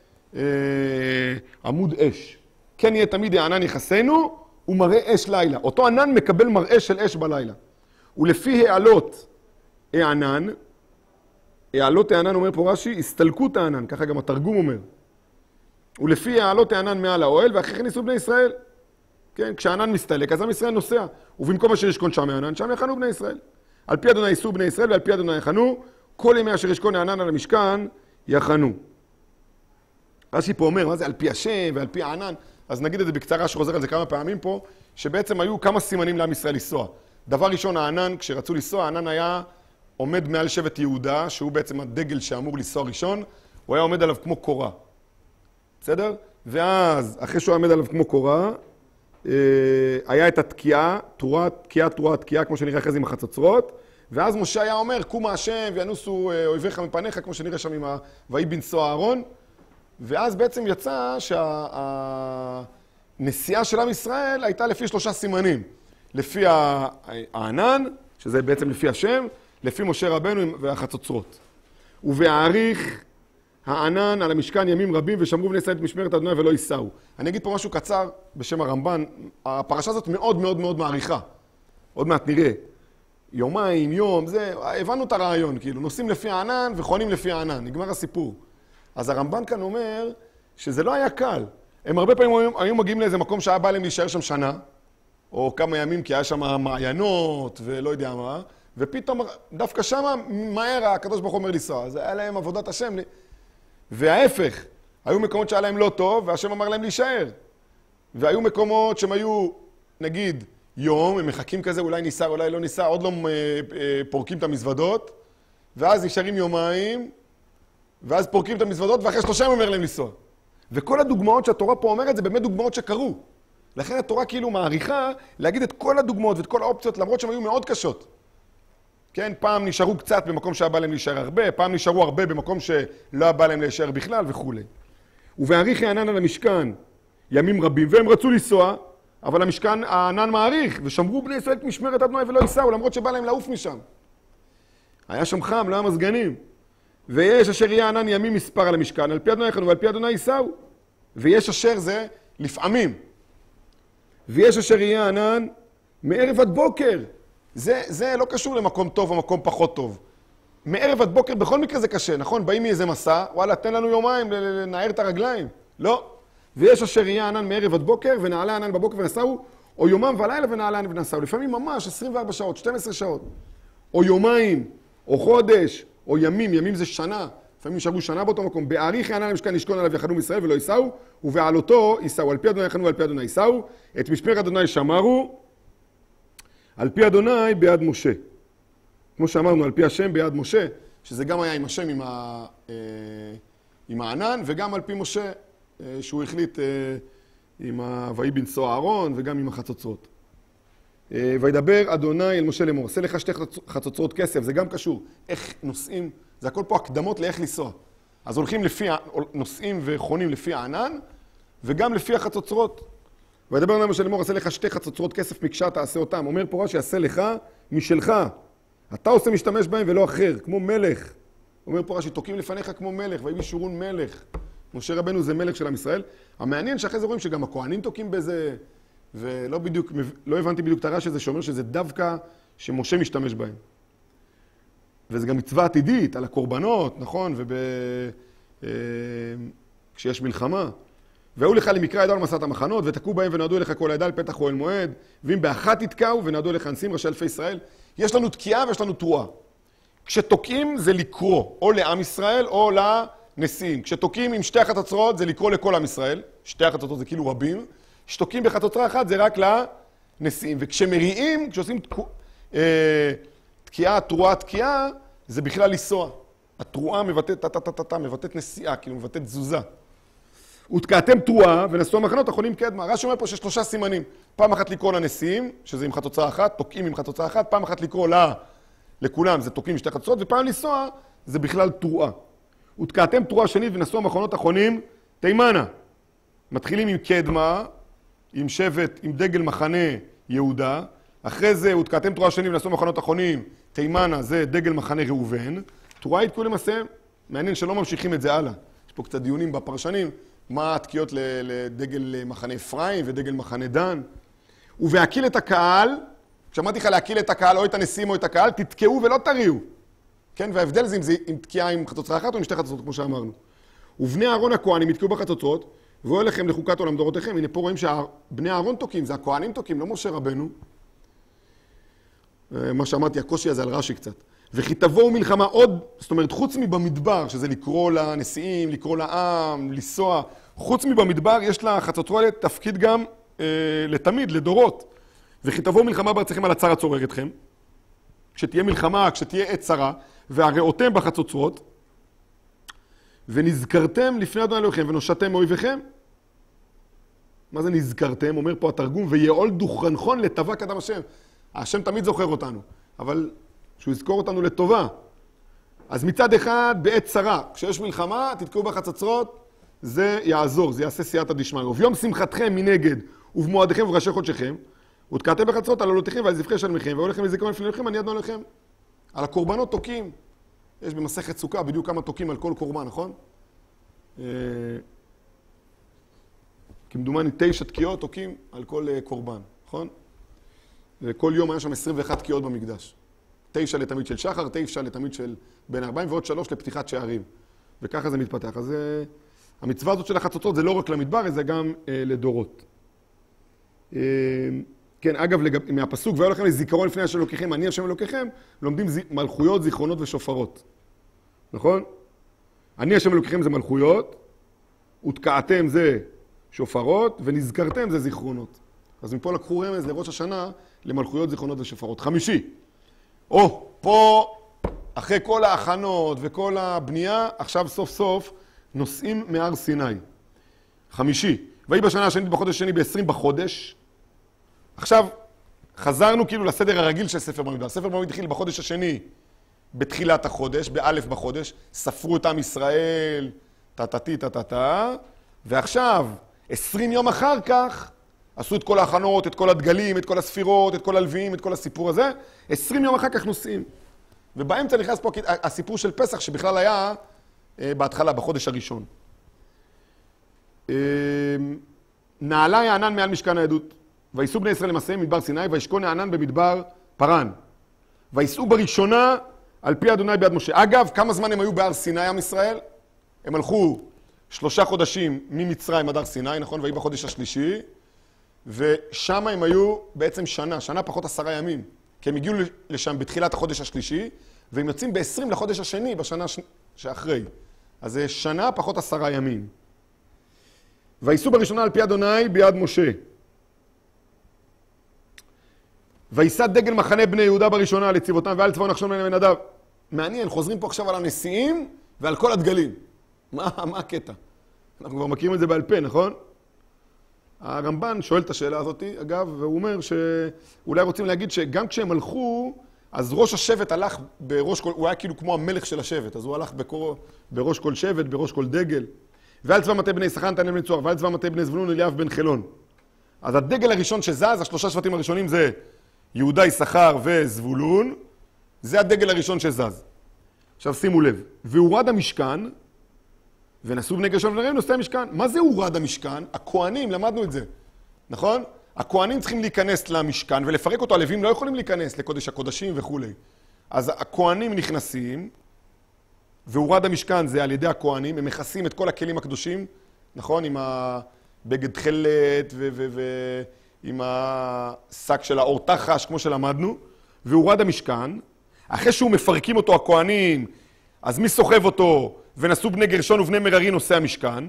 לעמוד אש. כן יהיה תמיד הענן יחסנו, הוא מראה אש לילה. אותו ענן מקבל מראה של אש בלילה. ולפי העלות הענן, העלות הענן אומר פה רש"י, הסתלקות הענן, ככה גם התרגום אומר. ולפי העלות הענן מעל האוהל, ואחרי כן ניסו בני ישראל. כן, כשהענן מסתלק, אז עם ישראל נוסע. ובמקום אשר ישכון שם הענן, שם יחנו בני ישראל. על פי אדוני ייסעו בני ישראל, ועל פי אדוני יחנו, כל ימי אשר ישכון הענן על המשכן, יחנו. רש"י פה אומר, מה זה על פי השם ועל פי הענן? אז נגיד את זה בקצרה, שחוזר על זה כמה פעמים פה, שבעצם היו כמה סימנים לעם ישראל לנסוע. דבר ראשון, הענן, כשרצו לנסוע, הענן היה עומד מעל שבט יהודה, שהוא בעצם הדגל שאמור לנסוע ראשון, הוא היה עומד עליו כמו קורה. בסדר? ואז, אחרי שהוא עומד עליו כמו קורה, היה את התקיעה, תרועה, תקיעה, תרועה, תקיעה, כמו שנראה אחרי זה עם החצוצרות, ואז משה היה אומר, קומה השם וינוסו אויביך מפניך, כמו שנראה שם עם ויהי בנשוא אהרון, ואז בעצם יצא שהנסיעה של עם ישראל הייתה לפי שלושה סימנים. לפי הענן, שזה בעצם לפי השם, לפי משה רבנו והחצוצרות. ובהעריך הענן על המשכן ימים רבים, ושמרו בני ישראל את משמרת אדוני ולא ייסעו. אני אגיד פה משהו קצר בשם הרמב"ן. הפרשה הזאת מאוד מאוד מאוד מעריכה. עוד מעט נראה. יומיים, יום, זה, הבנו את הרעיון, כאילו, נוסעים לפי הענן וחונים לפי הענן, נגמר הסיפור. אז הרמב"ן כאן אומר שזה לא היה קל. הם הרבה פעמים היו, היו מגיעים לאיזה מקום שהיה בא להם להישאר שם שנה, או כמה ימים, כי היה שם מעיינות ולא יודע מה, ופתאום דווקא שם מהר הקדוש ברוך הוא אומר לנסוע. אז היה להם עבודת השם. וההפך, היו מקומות שהיה להם לא טוב, והשם אמר להם להישאר. והיו מקומות שהם היו, נגיד, יום, הם מחכים כזה, אולי ניסע, אולי לא ניסע, עוד לא פורקים את המזוודות, ואז נשארים יומיים, ואז פורקים את המזוודות, ואחרי שלושה אומר להם לנסוע. וכל הדוגמאות שהתורה פה אומרת, זה באמת דוגמאות שקרו. לכן התורה כאילו מעריכה להגיד את כל הדוגמאות ואת כל האופציות, למרות שהן היו מאוד קשות. כן, פעם נשארו קצת במקום שהיה בא להם להישאר הרבה, פעם נשארו הרבה במקום שלא היה בא להם להישאר בכלל וכו'. ובהעריך הענן על המשכן ימים רבים, והם רצו לנסוע, אבל המשכן, הענן מעריך, ושמרו בני ישראל את משמרת אדוני ולא ייסעו, למרות שבא להם לעוף משם. היה שם חם, לא היה מזגנים. ויש אשר יהיה הענן ימים מספר על המשכן, על פי אדוני יחנו ועל פי אדוני ייסעו. ויש אשר זה לפעמים. ויש אשר יהיה הענן מערב עד בוקר. זה, זה לא קשור למקום טוב או מקום פחות טוב. מערב עד בוקר בכל מקרה זה קשה, נכון? באים מאיזה מסע, וואלה, תן לנו יומיים לנער את הרגליים. לא. ויש אשר יהיה ענן מערב עד בוקר, ונעלה ענן בבוקר ונסעו, או יומם ולילה ונעלה ענן ונסעו. לפעמים ממש עשרים וארבע שעות, שתים עשרה שעות. או יומיים, או חודש, או ימים, ימים זה שנה. לפעמים נשארו שנה באותו מקום. בהעריך הענן המשכן ישכון עליו יחנו מישראל ולא ייסעו, ובעלותו ייסעו. על פי אדוני יחנו ועל פי אדוני ייסעו. את משמרת אדוני שמרו, על פי אדוני ביד משה. כמו שאמרנו, על פי השם ביד משה, שזה גם היה עם השם, עם, ה, עם הענן, וגם על פי משה, שהוא החליט עם ה"ויהי בנשוא אהרון", וגם עם החצוצרות. וידבר אדוני אל משה לאמור, עשה לך שתי חצוצרות כסף, זה גם קשור. איך נוסעים, זה הכל פה הקדמות לאיך לנסוע. אז הולכים לפי, נוסעים וחונים לפי הענן, וגם לפי החצוצרות. וידבר אדוני אל משה לאמור, עשה לך שתי חצוצרות כסף מקשה, תעשה אותם. אומר פה רש"י, עשה לך משלך. אתה עושה משתמש בהם ולא אחר, כמו מלך. אומר פה רש"י, תוקעים לפניך כמו מלך, ויהי שורון מלך. משה רבנו זה מלך של עם ישראל. המעניין שאחרי זה רואים שגם הכהנים תוקעים בזה, ולא בדיוק, לא הבנתי בדיוק את הרש"י הזה שאומר שזה דווקא שמשה משתמש בהם. וזה גם מצווה עתידית על הקורבנות, נכון? וב... כשיש מלחמה. והיו לך למקרא ידוע למסעת המחנות, ותקעו בהם ונועדו אליך כל העדה על פתח אוהל מועד, ואם באחת יתקעו ונועדו אליך אנסים ראשי אלפי ישראל. יש לנו תקיעה ויש לנו תרועה. כשתוקעים זה לקרוא, או לעם ישראל או לנשיאים. כשתוקעים עם שתי החצוצרות זה לקרוא לכל עם ישראל, שתי החצוצרות זה כאילו רבים, כשתוקעים בחצוצרה אחת זה רק לנשיאים. וכשמריעים, כשעושים תקיעה, תרועה, תקיעה, זה בכלל לנסוע. התרועה מבטאת, טה-טה-טה-טה, מבטאת נסיעה, כאילו מבטאת תזוזה. ותקעתם תרועה ונסעו המחנות אחרונים קדמה. רש"י אומר פה שיש שלושה סימנים. פעם אחת לקרוא לנשיאים, שזה עם חצוצרה אחת, תוקעים עם חצוצרה אחת, פעם אחת לקרוא לה, לכולם, זה תוקעים שתי חצוצרות, ופעם לנסוע, זה בכלל תרועה. ותקעתם תרועה שנית ונסעו המחנות אחרונים תימנה. מתחילים עם קדמה, עם שבט, עם דגל מחנה יהודה. אחרי זה, ותקעתם תרועה שנית ונסעו המחנות אחרונים תימנה, זה דגל מחנה ראובן. תרועה התקעו למעשה, מעניין שלא ממשיכים את זה הלאה. יש פה קצת דיונים בפרשנים. מה התקיעות לדגל מחנה אפרים ודגל מחנה דן. ובהקיל את הקהל, כשאמרתי לך להקיל את הקהל או את הנשיאים או את הקהל, תתקעו ולא תריעו. כן, וההבדל זה אם זה עם תקיעה עם חצוצרה אחת או עם שתי חצוצרות, כמו שאמרנו. ובני אהרון הכהנים יתקעו בחצוצרות, והוא אליכם לחוקת עולם דורותיכם. הנה פה רואים שבני אהרון תוקעים, זה הכהנים תוקעים, לא משה רבנו. מה שאמרתי, הקושי הזה על רש"י קצת. וכי תבואו מלחמה עוד, זאת אומרת, חוץ מבמדבר, שזה לקרוא לנשיאים, לקרוא לעם, לנסוע, חוץ מבמדבר יש לחצוצרות תפקיד גם אה, לתמיד, לדורות. וכי תבואו מלחמה בארצכם על הצר הצורר אתכם, כשתהיה מלחמה, כשתהיה עת צרה, והראותם בחצוצרות, ונזכרתם לפני אדוני אלוהיכם, ונושעתם מאויביכם. מה זה נזכרתם? אומר פה התרגום, ויעול דוכרנכון לטובה קדם השם. השם תמיד זוכר אותנו, אבל שהוא יזכור אותנו לטובה. אז מצד אחד, בעת צרה, כשיש מלחמה, תתקעו בחצוצרות, זה יעזור, זה יעשה סייעתא דשמיא. וביום שמחתכם מנגד, ובמועדיכם ובראשי חודשיכם, ותקעתם בחצרות על עולותיכם ועל זבחי שלמיכם, והיו לכם לזיכרון לפני לכם, אני ידנו עליכם. על הקורבנות תוקים. יש במסכת סוכה בדיוק כמה תוקים על כל קורבן, נכון? כמדומני תשע תקיעות תוקים על כל קורבן, נכון? וכל יום היה שם עשרים ואחת תקיעות במקדש. תשע לתמיד של שחר, תשע לתמיד של בין ארבעים, ועוד שלוש לפתיחת שערים. וככה זה מתפתח. אז המצווה הזאת של החצוצות זה לא רק למדבר, זה גם לדורות. כן, אגב, לגב, מהפסוק, והיו לכם לזיכרון לפני השם אלוקיכם, אני השם אלוקיכם, לומדים ז... מלכויות, זיכרונות ושופרות. נכון? אני השם אלוקיכם זה מלכויות, ותקעתם זה שופרות, ונזכרתם זה זיכרונות. אז מפה לקחו רמז לראש השנה למלכויות, זיכרונות ושופרות. חמישי. או, פה, אחרי כל ההכנות וכל הבנייה, עכשיו סוף סוף נוסעים מהר סיני. חמישי. ויהי בשנה השנית בחודש השני ב-עשרים בחודש, עכשיו, חזרנו כאילו לסדר הרגיל של ספר במדבר. ספר במדבר התחיל בחודש השני, בתחילת החודש, באלף בחודש, ספרו את עם ישראל, טטטי, טטטה, ועכשיו, עשרים יום אחר כך, עשו את כל ההכנות, את כל הדגלים, את כל הספירות, את כל הלוויים, את כל הסיפור הזה, עשרים יום אחר כך נוסעים. ובאמצע נכנס פה הסיפור של פסח, שבכלל היה בהתחלה, בחודש הראשון. נעלה הענן מעל משכן העדות. ויסעו בני ישראל למסעיהם מדבר סיני, וישכון הענן במדבר פרן. ויסעו בראשונה על פי אדוני ביד משה. אגב, כמה זמן הם היו בהר סיני, עם ישראל? הם הלכו שלושה חודשים ממצרים עד הר סיני, נכון? ויהי בחודש השלישי, ושם הם היו בעצם שנה, שנה פחות עשרה ימים. כי הם הגיעו לשם בתחילת החודש השלישי, והם יוצאים ב-עשרים לחודש השני, בשנה שאחרי. אז זה שנה פחות עשרה ימים. ויסעו בראשונה על פי אדוני ביד משה. ויסע דגל מחנה בני יהודה בראשונה לצבאותם ועל צבא נחשון בן אבינדב. מעניין, חוזרים פה עכשיו על הנשיאים ועל כל הדגלים. מה, מה הקטע? אנחנו כבר מכירים את זה בעל פה, נכון? הרמב"ן שואל את השאלה הזאת, אגב, והוא אומר שאולי רוצים להגיד שגם כשהם הלכו, אז ראש השבט הלך בראש כל, הוא היה כאילו כמו המלך של השבט, אז הוא הלך בקור, בראש כל שבט, בראש כל דגל. ועל צבא מטה בני יששכר נתנאל בן צוהר, ועל צבא מטה בני זבולון אליאב בן חילון. אז הדגל הראשון שזז, השלושה שבטים הראשונים זה יהודה, יששכר וזבולון, זה הדגל הראשון שזז. עכשיו שימו לב, והורד המשכן, ונסעו בני גרשון ונראים נושאי המשכן. מה זה הורד המשכן? הכהנים, למדנו את זה, נכון? הכהנים צריכים להיכנס למשכן ולפרק אותו, הלווים לא יכולים להיכנס לקודש הקודשים וכו'. אז הכהנים נכנסים, והורד המשכן זה על ידי הכהנים, הם מכסים את כל הכלים הקדושים, נכון? עם הבגד תכלת ועם השק של האור תחש, כמו שלמדנו, והורד המשכן. אחרי שהוא מפרקים אותו הכהנים, אז מי סוחב אותו? ונסעו בני גרשון ובני מררי נושאי המשכן.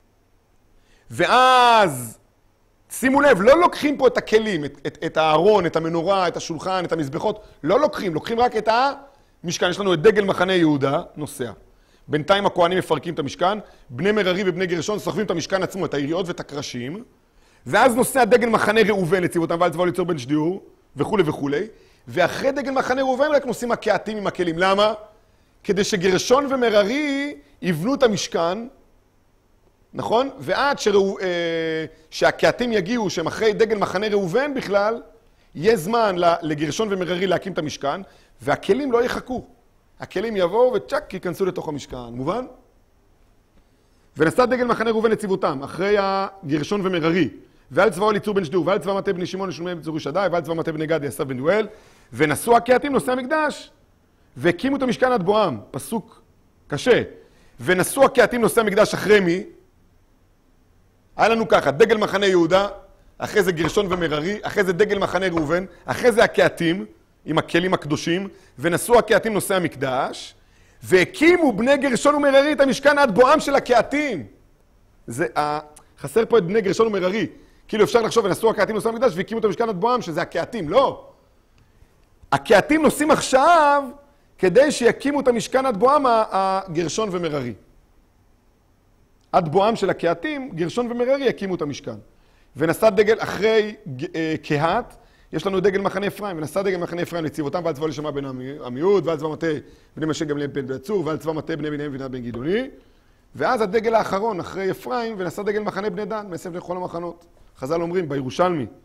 ואז, שימו לב, לא לוקחים פה את הכלים, את, את, את הארון, את המנורה, את השולחן, את המזבחות, לא לוקחים, לוקחים רק את המשכן. יש לנו את דגל מחנה יהודה, נוסע. בינתיים הכהנים מפרקים את המשכן, בני מררי ובני גרשון סוחבים את המשכן עצמו, את היריות ואת הקרשים, ואז נוסע דגל מחנה ראובן לצבאותם ועל צבאו ליצור בן שדיור, וכו' וכו'. ואחרי דגל מחנה ראובן רק נוסעים הקהתים עם הכלים. למה? כדי שגרשון ומררי יבנו את המשכן, נכון? ועד שראו, אה, שהקהתים יגיעו, שהם אחרי דגל מחנה ראובן בכלל, יהיה זמן לגרשון ומררי להקים את המשכן, והכלים לא יחכו. הכלים יבואו וצ'ק, ייכנסו לתוך המשכן. מובן? ונסע דגל מחנה ראובן לצבאותם, אחרי הגרשון ומררי, ועל צבאו ליצור בן שדיור, ועל צבא מטה בני שמעון לשלומי בן צור ישדאי, ועל צבא מטה בני גד יאסף בן יואל, ונסעו הקהתים נושאי המקדש, והקימו את המשכן עד בואם. פסוק קשה. ונסעו הקהתים נושאי המקדש אחרי מי? היה לנו ככה, דגל מחנה יהודה, אחרי זה גרשון ומררי, אחרי זה דגל מחנה ראובן, אחרי זה הקהתים עם הכלים הקדושים, ונסעו הקהתים נושאי המקדש, והקימו בני גרשון ומררי את המשכן עד בואם של הקהתים. זה, חסר פה את בני גרשון ומררי. כאילו אפשר לחשוב, ונסעו הקהתים נושאי המקדש, והקימו את המשכן עד בואם, שזה הקהתים. לא. הקהתים נוסעים עכשיו כדי שיקימו את המשכן עד בואם הגרשון ומררי. עד בואם של הקהתים, גרשון ומררי יקימו את המשכן. ונסע דגל אחרי קהת, יש לנו דגל מחנה אפרים, ונסע דגל מחנה אפרים לצבאותם ועל צבא לשמה בן עמיהוד, ועל צבא מטה בני משה גמליאל בן בצור, ועל צבא מטה בני בנימין בן גדעוני. ואז הדגל האחרון אחרי אפרים, ונסע דגל מחנה בני דן, מאסף לכל המחנות. חז"ל אומרים בירושלמי,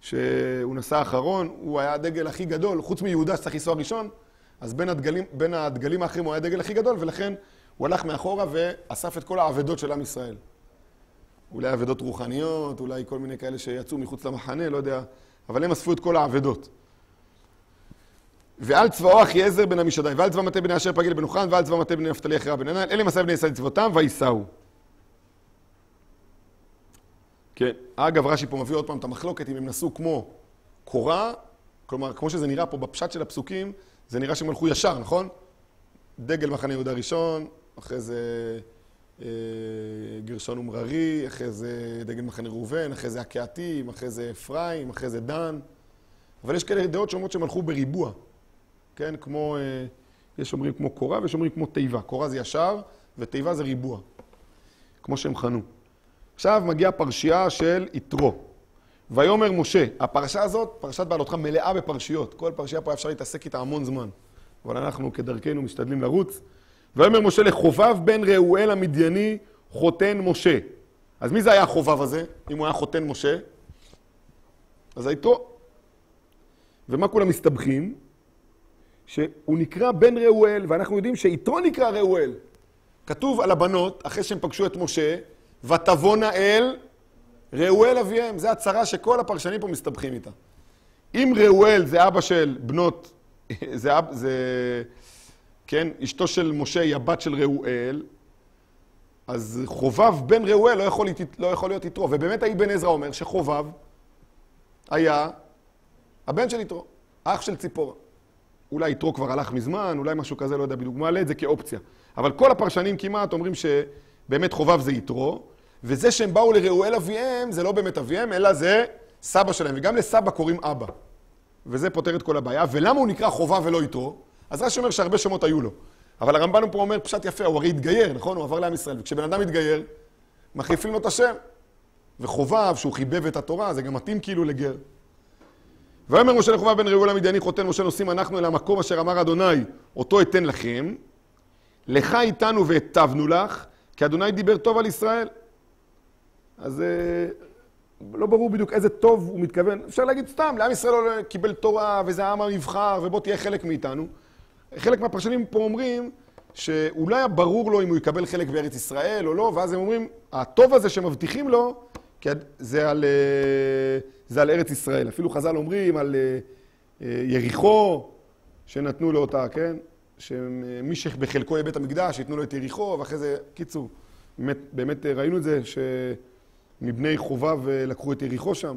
שהוא נסע אחרון, הוא היה הדגל הכי גדול, חוץ מיהודה שצריך לנסוע ראשון, אז בין הדגלים, בין הדגלים האחרים הוא היה הדגל הכי גדול, ולכן הוא הלך מאחורה ואסף את כל העבדות של עם ישראל. אולי עבדות רוחניות, אולי כל מיני כאלה שיצאו מחוץ למחנה, לא יודע, אבל הם אספו את כל העבדות. ועל צבאו אחיעזר בן עמישדי, ועל צבא מטה בני אשר פגיל בן אוחרן, ועל צבא מטה בני נפתלי אחיה בן ענן, אלה מסע בני ישראל צבאותם וייסעו. כן, אגב רש"י פה מביא עוד פעם את המחלוקת, אם הם נסעו כמו קורה, כלומר, כמו שזה נראה פה בפשט של הפסוקים, זה נראה שהם הלכו ישר, נכון? דגל מחנה יהודה ראשון, אחרי זה אה, גרשון ומררי, אחרי זה דגל מחנה ראובן, אחרי זה הקהתים, אחרי זה אפרים, אחרי זה דן. אבל יש כאלה דעות שאומרות שהם הלכו בריבוע, כן? כמו, אה, יש אומרים כמו קורה ויש אומרים כמו תיבה. קורה זה ישר ותיבה זה ריבוע, כמו שהם חנו. עכשיו מגיעה פרשייה של יתרו. ויאמר משה, הפרשה הזאת, פרשת בעלותך מלאה בפרשיות. כל פרשייה פה אפשר להתעסק איתה המון זמן. אבל אנחנו כדרכנו משתדלים לרוץ. ויאמר משה לחובב בן ראואל המדייני חותן משה. אז מי זה היה החובב הזה? אם הוא היה חותן משה? אז היתרו. ומה כולם מסתבכים? שהוא נקרא בן ראואל, ואנחנו יודעים שיתרו נקרא ראואל. כתוב על הבנות, אחרי שהם פגשו את משה, ותבונה אל ראואל אביהם. זה הצרה שכל הפרשנים פה מסתבכים איתה. אם ראואל זה אבא של בנות, זה, אב, זה, כן, אשתו של משה היא הבת של ראואל, אז חובב בן ראואל לא יכול, לא יכול להיות יתרו. ובאמת האי בן עזרא אומר שחובב היה הבן של יתרו, אח של ציפורה. אולי יתרו כבר הלך מזמן, אולי משהו כזה, לא יודע בדיוק, מעלה את זה כאופציה. אבל כל הפרשנים כמעט אומרים שבאמת חובב זה יתרו, וזה שהם באו לראואל אביהם, זה לא באמת אביהם, אלא זה סבא שלהם, וגם לסבא קוראים אבא. וזה פותר את כל הבעיה. ולמה הוא נקרא חובב ולא יתרו? אז רש"י אומר שהרבה שמות היו לו. אבל הרמב"ן פה אומר פשט יפה, הוא הרי התגייר, נכון? הוא עבר לעם ישראל, וכשבן אדם מתגייר, מחליפים לו את השם. וחובב, שהוא חיבב את התורה, זה גם מתאים כאילו לגר. ויאמר משה לחובב בן ראואל המדייני חותן משה נוסעים אנחנו אל המקום אשר אמר אדוני, אותו אתן לכם, לך איתנו והטבנו לך, כי אדוני דיבר טוב על ישראל. אז לא ברור בדיוק איזה טוב הוא מתכוון. אפשר להגיד סתם, לעם ישראל לא קיבל תורה וזה העם הנבחר ובוא תהיה חלק מאיתנו. חלק מהפרשנים פה אומרים שאולי היה ברור לו אם הוא יקבל חלק בארץ ישראל או לא, ואז הם אומרים, הטוב הזה שמבטיחים לו, זה על, זה על ארץ ישראל. אפילו חז"ל אומרים על יריחו שנתנו לו אותה, כן? שמי שבחלקו יהיה בית המקדש, יתנו לו את יריחו, ואחרי זה, קיצור, באמת, באמת ראינו את זה שמבני חובב לקחו את יריחו שם.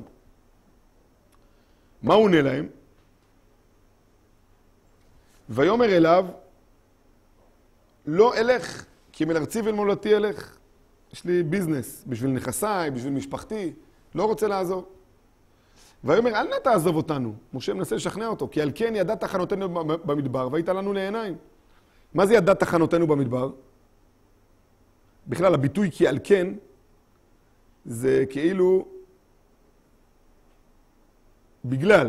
מה הוא עונה להם? ויאמר אליו, לא אלך, כי מלארצי ולמולדתי אלך. יש לי ביזנס, בשביל נכסיי, בשביל משפחתי, לא רוצה לעזוב. ויאמר, אל נא תעזוב אותנו. משה מנסה לשכנע אותו, כי על כן ידעת תחנותינו במדבר, והיית לנו לעיניים. מה זה ידעת תחנותינו במדבר? בכלל, הביטוי כי על כן, זה כאילו, בגלל.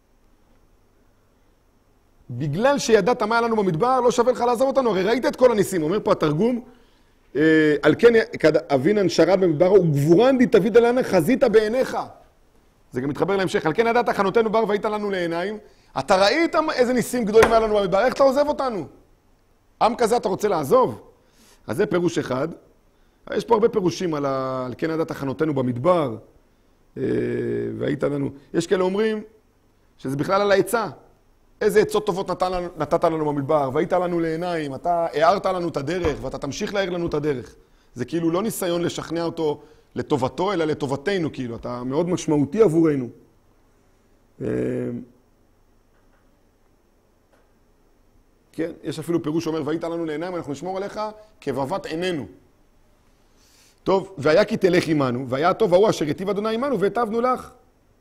בגלל שידעת מה היה לנו במדבר, לא שווה לך לעזוב אותנו. הרי ראית את כל הניסים. אומר פה התרגום, על כן אבינן שרד במדבר, וגבורן די תביד עלינו, חזית בעיניך. זה גם מתחבר להמשך. על כן ידעת תחנותינו במדבר והיית לנו לעיניים. אתה ראית איזה ניסים גדולים היה לנו במדבר, איך אתה עוזב אותנו? עם כזה אתה רוצה לעזוב? אז זה פירוש אחד. יש פה הרבה פירושים על, ה... על כן ידעת תחנותינו במדבר, והיית לנו. יש כאלה אומרים שזה בכלל על העצה. איזה עצות טובות נתת לנו, נתת לנו במדבר, והיית לנו לעיניים, אתה הערת לנו את הדרך, ואתה תמשיך להעיר לנו את הדרך. זה כאילו לא ניסיון לשכנע אותו לטובתו, אלא לטובתנו, כאילו. אתה מאוד משמעותי עבורנו. כן, יש אפילו פירוש שאומר, והיית לנו לעיניים, אנחנו נשמור עליך כבבת עינינו. טוב, והיה כי תלך עמנו, והיה הטוב ההוא אשר היטיב אדוני עמנו, והיטבנו לך.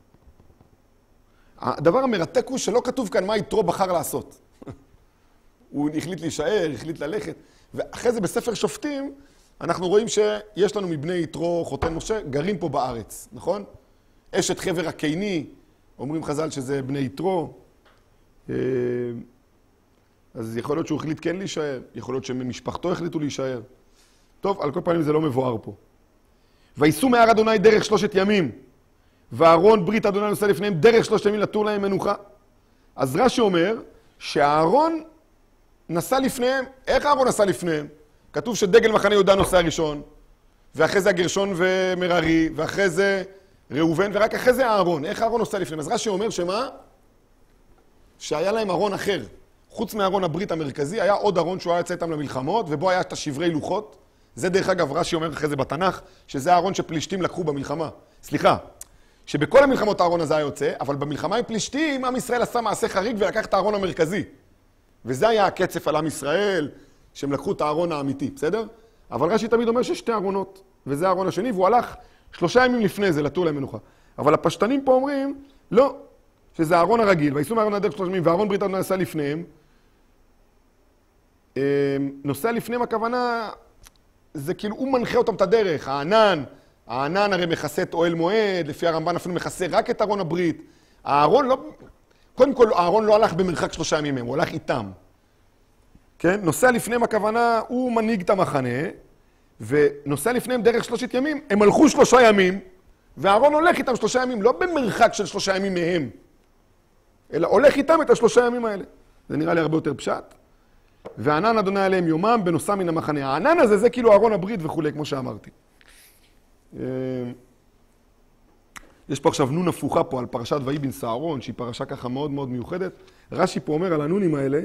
הדבר המרתק הוא שלא כתוב כאן מה יתרו בחר לעשות. הוא החליט להישאר, החליט ללכת. ואחרי זה בספר שופטים, אנחנו רואים שיש לנו מבני יתרו חותן משה, גרים פה בארץ, נכון? אשת חבר הקיני, אומרים חז"ל שזה בני יתרו. אז יכול להיות שהוא החליט כן להישאר, יכול להיות שממשפחתו החליטו להישאר. טוב, על כל פנים זה לא מבואר פה. וייסעו מהר אדוני דרך שלושת ימים, ואהרון ברית אדוני נושא לפניהם דרך שלושת ימים לתור להם מנוחה. אז רש"י אומר שהאהרון נסע לפניהם. איך אהרון נסע לפניהם? כתוב שדגל מחנה יהודה נוסע הראשון, ואחרי זה הגרשון ומררי, ואחרי זה ראובן, ורק אחרי זה אהרון. איך אהרון נוסע לפניהם? אז רש"י אומר שמה? שהיה להם ארון אחר. חוץ מארון הברית המרכזי, היה עוד ארון שהוא היה יוצא איתם למלחמות, ובו היה את השברי לוחות. זה דרך אגב, רש"י אומר אחרי זה בתנ"ך, שזה הארון שפלישתים לקחו במלחמה. סליחה, שבכל המלחמות הארון הזה היה יוצא, אבל במלחמה עם פלישתים, עם ישראל עשה מעשה חריג ולקח את הארון המרכזי. וזה היה הקצף על עם ישראל, שהם לקחו את הארון האמיתי, בסדר? אבל רש"י תמיד אומר שיש שתי ארונות, וזה הארון השני, והוא הלך שלושה ימים לפני זה לתור להם מנוחה. אבל הפשטנים פה אומרים, לא, שזה הארון הרגיל, וייסעו מהארון הדרך שלושה ימים, ואהרון ברית אדוני נסע לפניהם. נוסע לפניהם הכוונה, זה כאילו הוא מנחה אותם את הדרך, הענן, הענן הרי מכסה את אוהל מועד, לפי הרמב"ן אפילו מכסה רק את ארון הברית. הארון לא, קודם כל הארון לא הלך במרחק שלושה ימים מהם, הוא הלך איתם. כן? נוסע לפניהם הכוונה, הוא מנהיג את המחנה, ונוסע לפניהם דרך שלושת ימים, הם הלכו שלושה ימים, והארון הולך איתם שלושה ימים, לא במרחק של שלושה ימים מהם, אלא הולך איתם את השלושה ימים האלה. זה נראה לי הרבה יותר פשט. וענן אדוני עליהם יומם בנוסע מן המחנה. הענן הזה זה כאילו ארון הברית וכולי, כמו שאמרתי. יש פה עכשיו נון הפוכה פה על פרשת ויהי בן סהרון, שהיא פרשה ככה מאוד מאוד מיוחדת. רש"י פה אומר על הנונים האלה,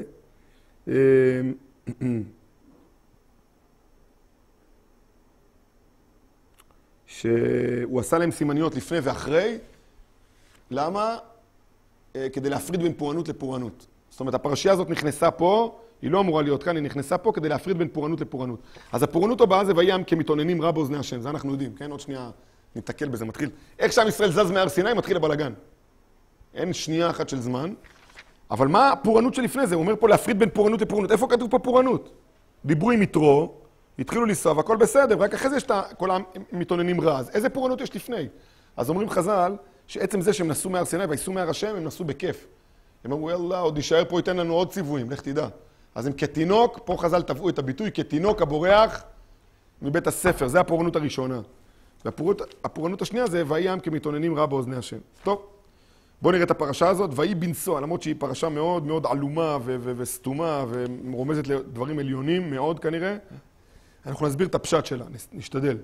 שהוא עשה להם סימניות לפני ואחרי. למה? כדי להפריד בין פורענות לפורענות. זאת אומרת, הפרשייה הזאת נכנסה פה, היא לא אמורה להיות כאן, היא נכנסה פה כדי להפריד בין פורענות לפורענות. אז הפורענות הבאה זה ויהי עם כמתאוננים רע באוזני השם, זה אנחנו יודעים, כן? עוד שנייה נתקל בזה, מתחיל. איך שעם ישראל זז מהר סיני, מתחיל הבלגן. אין שנייה אחת של זמן. אבל מה הפורענות שלפני זה? הוא אומר פה להפריד בין פורענות לפורענות. איפה כתוב פה פורענות? דיברו עם יתרו, התחילו לנסוע, והכל בסדר, רק אחרי זה יש את כל המתאוננים רע. אז איזה פורענות יש לפני? אז אומרים חז"ל, שעצם זה שהם נסעו מהר סיני וייסעו מהר השם, הם נסעו בכיף. הם אמרו, יאללה, עוד יישאר פה, ייתן לנו עוד ציוויים, לך תדע. אז הם כתינוק, פה חז"ל טבעו את הביטוי, כתינוק הבורח מבית הספר. זה הפורענות הראשונה. והפורענות השנייה זה, ויהי עם כמתאוננים רע באוזני השם. טוב, בואו נראה את הפרשה הזאת. ויהי בנסוע, למרות שהיא פרשה מאוד מאוד עלומה וסתומה ורומזת לדברים עליונים מאוד כנראה. אנחנו נסביר את הפשט שלה, נשתדל.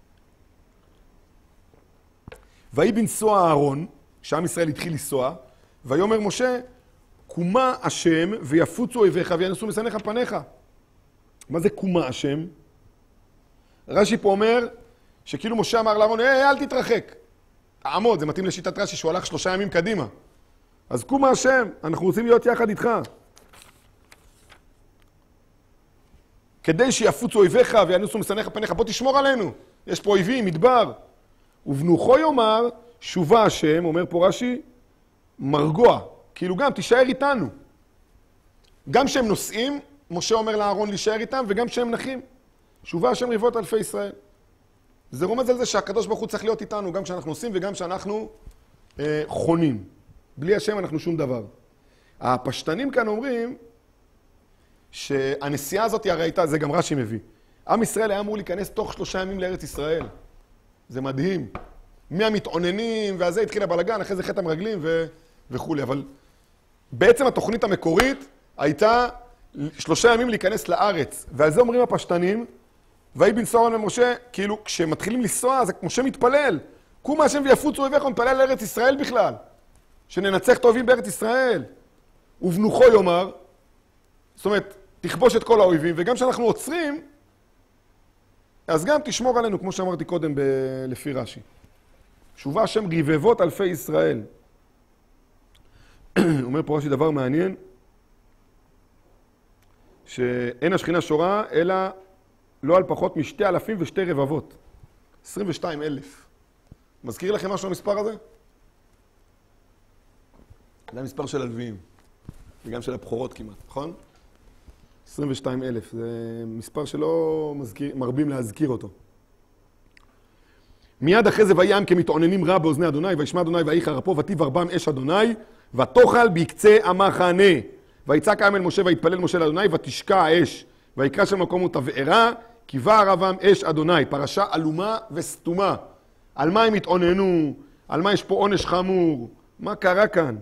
ויהי בנסוע אהרון, שעם ישראל התחיל לנסוע, ויאמר משה, קומה השם ויפוצו אויביך וינוסו משנאיך פניך. מה זה קומה השם? רש"י פה אומר שכאילו משה אמר לאהרון, היי, אל תתרחק. תעמוד, זה מתאים לשיטת רש"י שהוא הלך שלושה ימים קדימה. אז קומה השם, אנחנו רוצים להיות יחד איתך. כדי שיפוצו אויביך וינוסו משנאיך פניך, בוא תשמור עלינו. יש פה אויבים, מדבר. ובנוחו יאמר, שובה השם, אומר פה רש"י, מרגוע. כאילו גם תישאר איתנו. גם שהם נוסעים, משה אומר לאהרון להישאר איתם, וגם שהם נחים. שובה השם ריבות אלפי ישראל. זה רומז על זה שהקדוש ברוך הוא צריך להיות איתנו, גם כשאנחנו נוסעים וגם כשאנחנו אה, חונים. בלי השם אנחנו שום דבר. הפשטנים כאן אומרים שהנסיעה הזאת הרי הייתה, זה גם רש"י מביא. עם ישראל היה אמור להיכנס תוך שלושה ימים לארץ ישראל. זה מדהים. מהמתעוננים, והזה התחיל הבלגן, אחרי זה חטא המרגלים ו... וכו'. אבל בעצם התוכנית המקורית הייתה שלושה ימים להיכנס לארץ. ועל זה אומרים הפשטנים, ויהי בנסוע אהרון ומשה, כאילו כשמתחילים לנסוע, אז משה מתפלל. קומה השם ויפוצו אויביך, הוא מתפלל לארץ ישראל בכלל. שננצח את האויבים בארץ ישראל. ובנוחו יאמר, זאת אומרת, תכבוש את כל האויבים, וגם כשאנחנו עוצרים, אז גם תשמור עלינו, כמו שאמרתי קודם ב... לפי רש"י. שובה השם רבבות אלפי ישראל. אומר פה רש"י דבר מעניין, שאין השכינה שורה, אלא לא על פחות משתי אלפים ושתי רבבות. עשרים ושתיים אלף. מזכיר לכם משהו המספר הזה? זה המספר של הלוויים, וגם של הבכורות כמעט, נכון? עשרים ושתיים אלף, זה מספר שלא מזכיר, מרבים להזכיר אותו. מיד אחרי זה ויהי עם כמתאוננים רע באוזני אדוני, וישמע אדוני ויהי חרפו, ותיב ארבם אש אדוני, ותאכל בקצה המחנה. ויצעק העם אל משה, ויתפלל משה לאדוני, ותשקע האש. ויקרא שם מקום הוא תבערה, כי בא ערבם אש אדוני. פרשה עלומה וסתומה. על מה הם התאוננו? על מה יש פה עונש חמור? מה קרה כאן?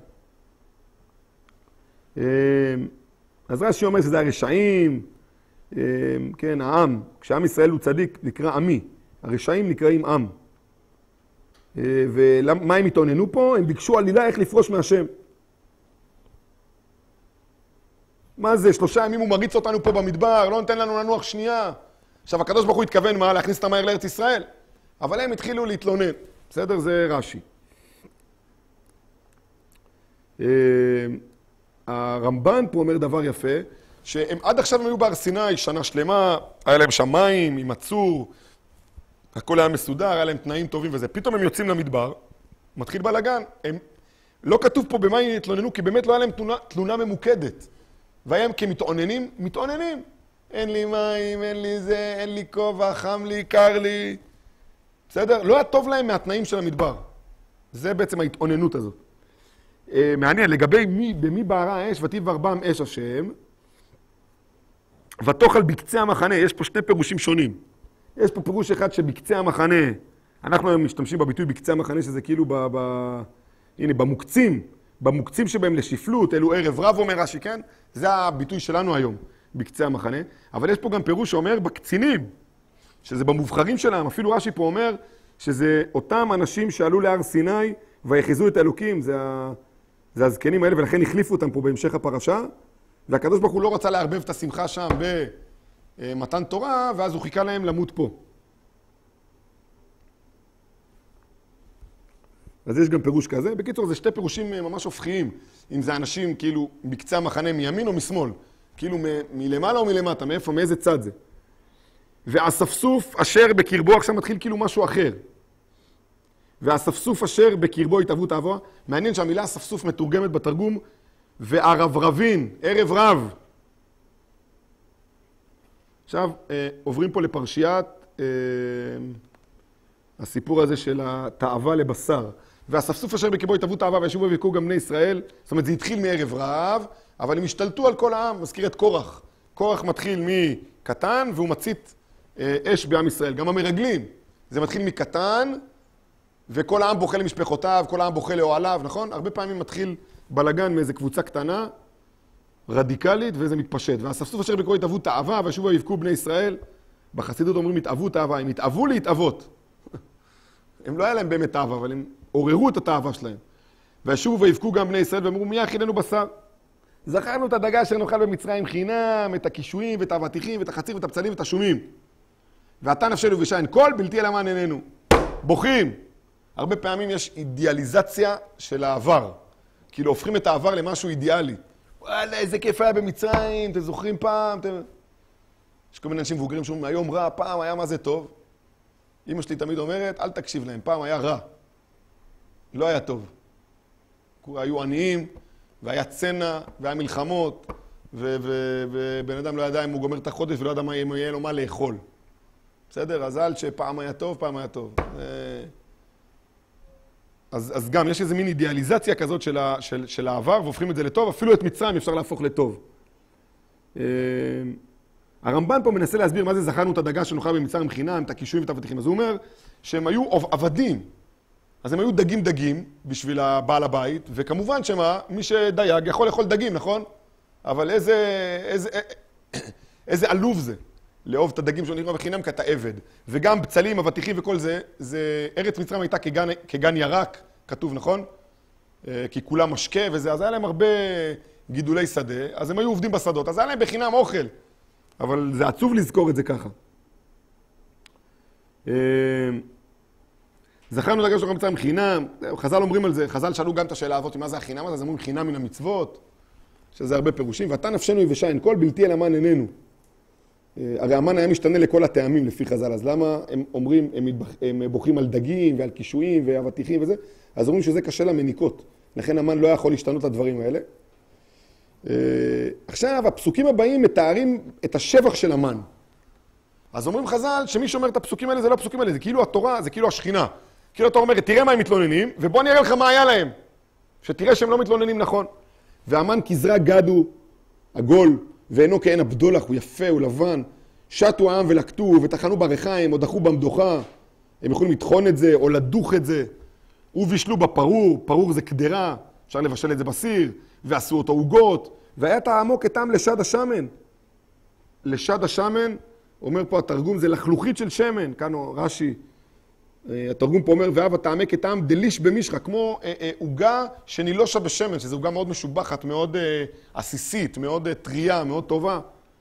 אז רש"י אומר שזה הרשעים, כן, העם. כשעם ישראל הוא צדיק, נקרא עמי. הרשעים נקראים עם. ומה הם התעוננו פה? הם ביקשו עלילה איך לפרוש מהשם. מה זה? שלושה ימים הוא מריץ אותנו פה במדבר, לא נותן לנו לנוח שנייה. עכשיו, הקדוש ברוך הוא התכוון מה? להכניס את המהר לארץ ישראל. אבל הם התחילו להתלונן. בסדר? זה רש"י. הרמב"ן פה אומר דבר יפה, שהם עד עכשיו הם היו בהר סיני שנה שלמה, היה להם שם מים עם הצור, הכל היה מסודר, היה להם תנאים טובים וזה. פתאום הם יוצאים למדבר, מתחיל בלגן. הם... לא כתוב פה במה הם התלוננו, כי באמת לא היה להם תלונה, תלונה ממוקדת. והם כמתעוננים, מתעוננים. אין לי מים, אין לי זה, אין לי כובע, חם לי, קר לי. בסדר? לא היה טוב להם מהתנאים של המדבר. זה בעצם ההתעוננות הזאת. מעניין, לגבי מי, במי בערה האש, ותיבער בם אש השם, ותאכל בקצה המחנה. יש פה שני פירושים שונים. יש פה פירוש אחד שבקצה המחנה, אנחנו היום משתמשים בביטוי בקצה המחנה, שזה כאילו ב, ב, הנה, במוקצים, במוקצים שבהם לשפלות, אלו ערב רב אומר רש"י, כן? זה הביטוי שלנו היום, בקצה המחנה. אבל יש פה גם פירוש שאומר בקצינים, שזה במובחרים שלהם. אפילו רש"י פה אומר שזה אותם אנשים שעלו להר סיני ויחזו את האלוקים, זה, ה, זה הזקנים האלה, ולכן החליפו אותם פה בהמשך הפרשה. והקדוש ברוך הוא לא רצה לערבב את השמחה שם במתן תורה, ואז הוא חיכה להם למות פה. אז יש גם פירוש כזה. בקיצור, זה שתי פירושים ממש הופכיים. אם זה אנשים כאילו בקצה המחנה מימין או משמאל. כאילו מ- מלמעלה או מלמטה, מאיפה, מאיזה צד זה. והאספסוף אשר בקרבו, עכשיו מתחיל כאילו משהו אחר. והאספסוף אשר בקרבו התאוות אהבה. מעניין שהמילה אספסוף מתורגמת בתרגום, וערברבין, ערב רב. עכשיו, אה, עוברים פה לפרשיית אה, הסיפור הזה של התאווה לבשר. והאספסוף אשר בקרבו התאוות אהבה וישובו ויבכו גם בני ישראל. זאת אומרת, זה התחיל מערב רב, אבל הם השתלטו על כל העם. מזכיר את קורח. קורח מתחיל מקטן והוא מצית אה, אש בעם ישראל. גם המרגלים. זה מתחיל מקטן, וכל העם בוכה למשפחותיו, כל העם בוכה לאוהליו, נכון? הרבה פעמים מתחיל בלגן מאיזו קבוצה קטנה, רדיקלית, וזה מתפשט. והאספסוף אשר בקרבו התאוות אהבה, וישובו ויבכו בני ישראל. בחסידות אומרים התאוות אהבה, הם התאוו להתאוות. הם לא היה להם באמת אהבה, אבל הם עוררו את התאווה שלהם. וישובו ויבכו גם בני ישראל, ואמרו, מי יאכילנו בשר? זכרנו את הדגה אשר נאכל במצרים חינם, את הקישואים ואת האבטיחים ואת החציר ואת הבצלים ואת השומים. ועתה נפשנו ושעין קול, בלתי אל המן עינינו. בוכים. הרבה פעמים יש אידיאליזציה של העבר. כאילו הופכים את העבר למשהו אידיאלי. וואלה, איזה כיף היה במצרים, אתם זוכרים פעם? אתם... יש כל מיני אנשים מבוגרים שאומרים, היום רע, פעם היה מה זה טוב. אמא שלי תמיד אומרת, אל תקשיב להם, פעם היה רע. לא היה טוב. היו עניים, והיה צנע, והיה מלחמות, ובן אדם לא ידע אם הוא גומר את החודש, ולא ידע אם יהיה לו מה לאכול. בסדר? אז אל שפעם היה טוב, פעם היה טוב. אז, אז גם יש איזו מין אידיאליזציה כזאת של, ה, של, של העבר, והופכים את זה לטוב, אפילו את מצרים אפשר להפוך לטוב. הרמב"ן פה מנסה להסביר מה זה זכרנו את הדגה שנאכל במצרים חינם, את הקישואים ואת האבטיחים. אז הוא אומר שהם היו עבדים. אז הם היו דגים דגים בשביל הבעל הבית, וכמובן שמה, מי שדייג יכול לאכול דגים, נכון? אבל איזה, איזה, איזה עלוב זה, לאהוב את הדגים שנאכלו בחינם כי אתה עבד. וגם בצלים, אבטיחים וכל זה, זה, ארץ מצרים הייתה כגן, כגן ירק, כתוב, נכון? כי כולם משקה וזה, אז היה להם הרבה גידולי שדה, אז הם היו עובדים בשדות, אז היה להם בחינם אוכל. אבל זה עצוב לזכור את זה ככה. זכרנו דגה שנאכל במצרים חינם, חז"ל אומרים על זה, חז"ל שאלו גם את השאלה הזאת, מה זה החינם הזה? אז אומרים חינם מן המצוות, שזה הרבה פירושים. ועתה נפשנו יבשה אין קול, בלתי אל המן עינינו. הרי המן היה משתנה לכל הטעמים לפי חז"ל, אז למה הם אומרים, הם, הם בוכים על דגים ועל קישואים ואבטיחים וזה? אז אומרים שזה קשה למניקות, לכן המן לא יכול להשתנות לדברים האלה. עכשיו, הפסוקים הבאים מתארים את השבח של המן. אז אומרים חז"ל שמי שאומר את הפסוקים האלה זה לא הפסוקים האלה, זה כאילו התורה, זה כאילו השכינה. כאילו התורה אומרת, תראה מה הם מתלוננים, ובוא נראה לך מה היה להם. שתראה שהם לא מתלוננים נכון. והמן כזרע גדו, עגול, ואינו כעין הבדולח, הוא יפה, הוא לבן. שטו העם ולקטו, וטחנו ברחיים, או דחו במדוכה. הם יכולים לטחון את זה, או לדוך את זה. ובישלו בפרור, פרור זה קדרה, אפשר לבשל את זה בסיר, ועשו אותו עוגות, והיה טעמו כטעם לשד השמן. לשד השמן, אומר פה התרגום, זה לחלוכית של שמן, כאן רש"י, התרגום פה אומר, ואהב הטעמי כטעם דליש במישחה, כמו עוגה שנילושה בשמן, שזו עוגה מאוד משובחת, מאוד עסיסית, מאוד טריה, מאוד טובה,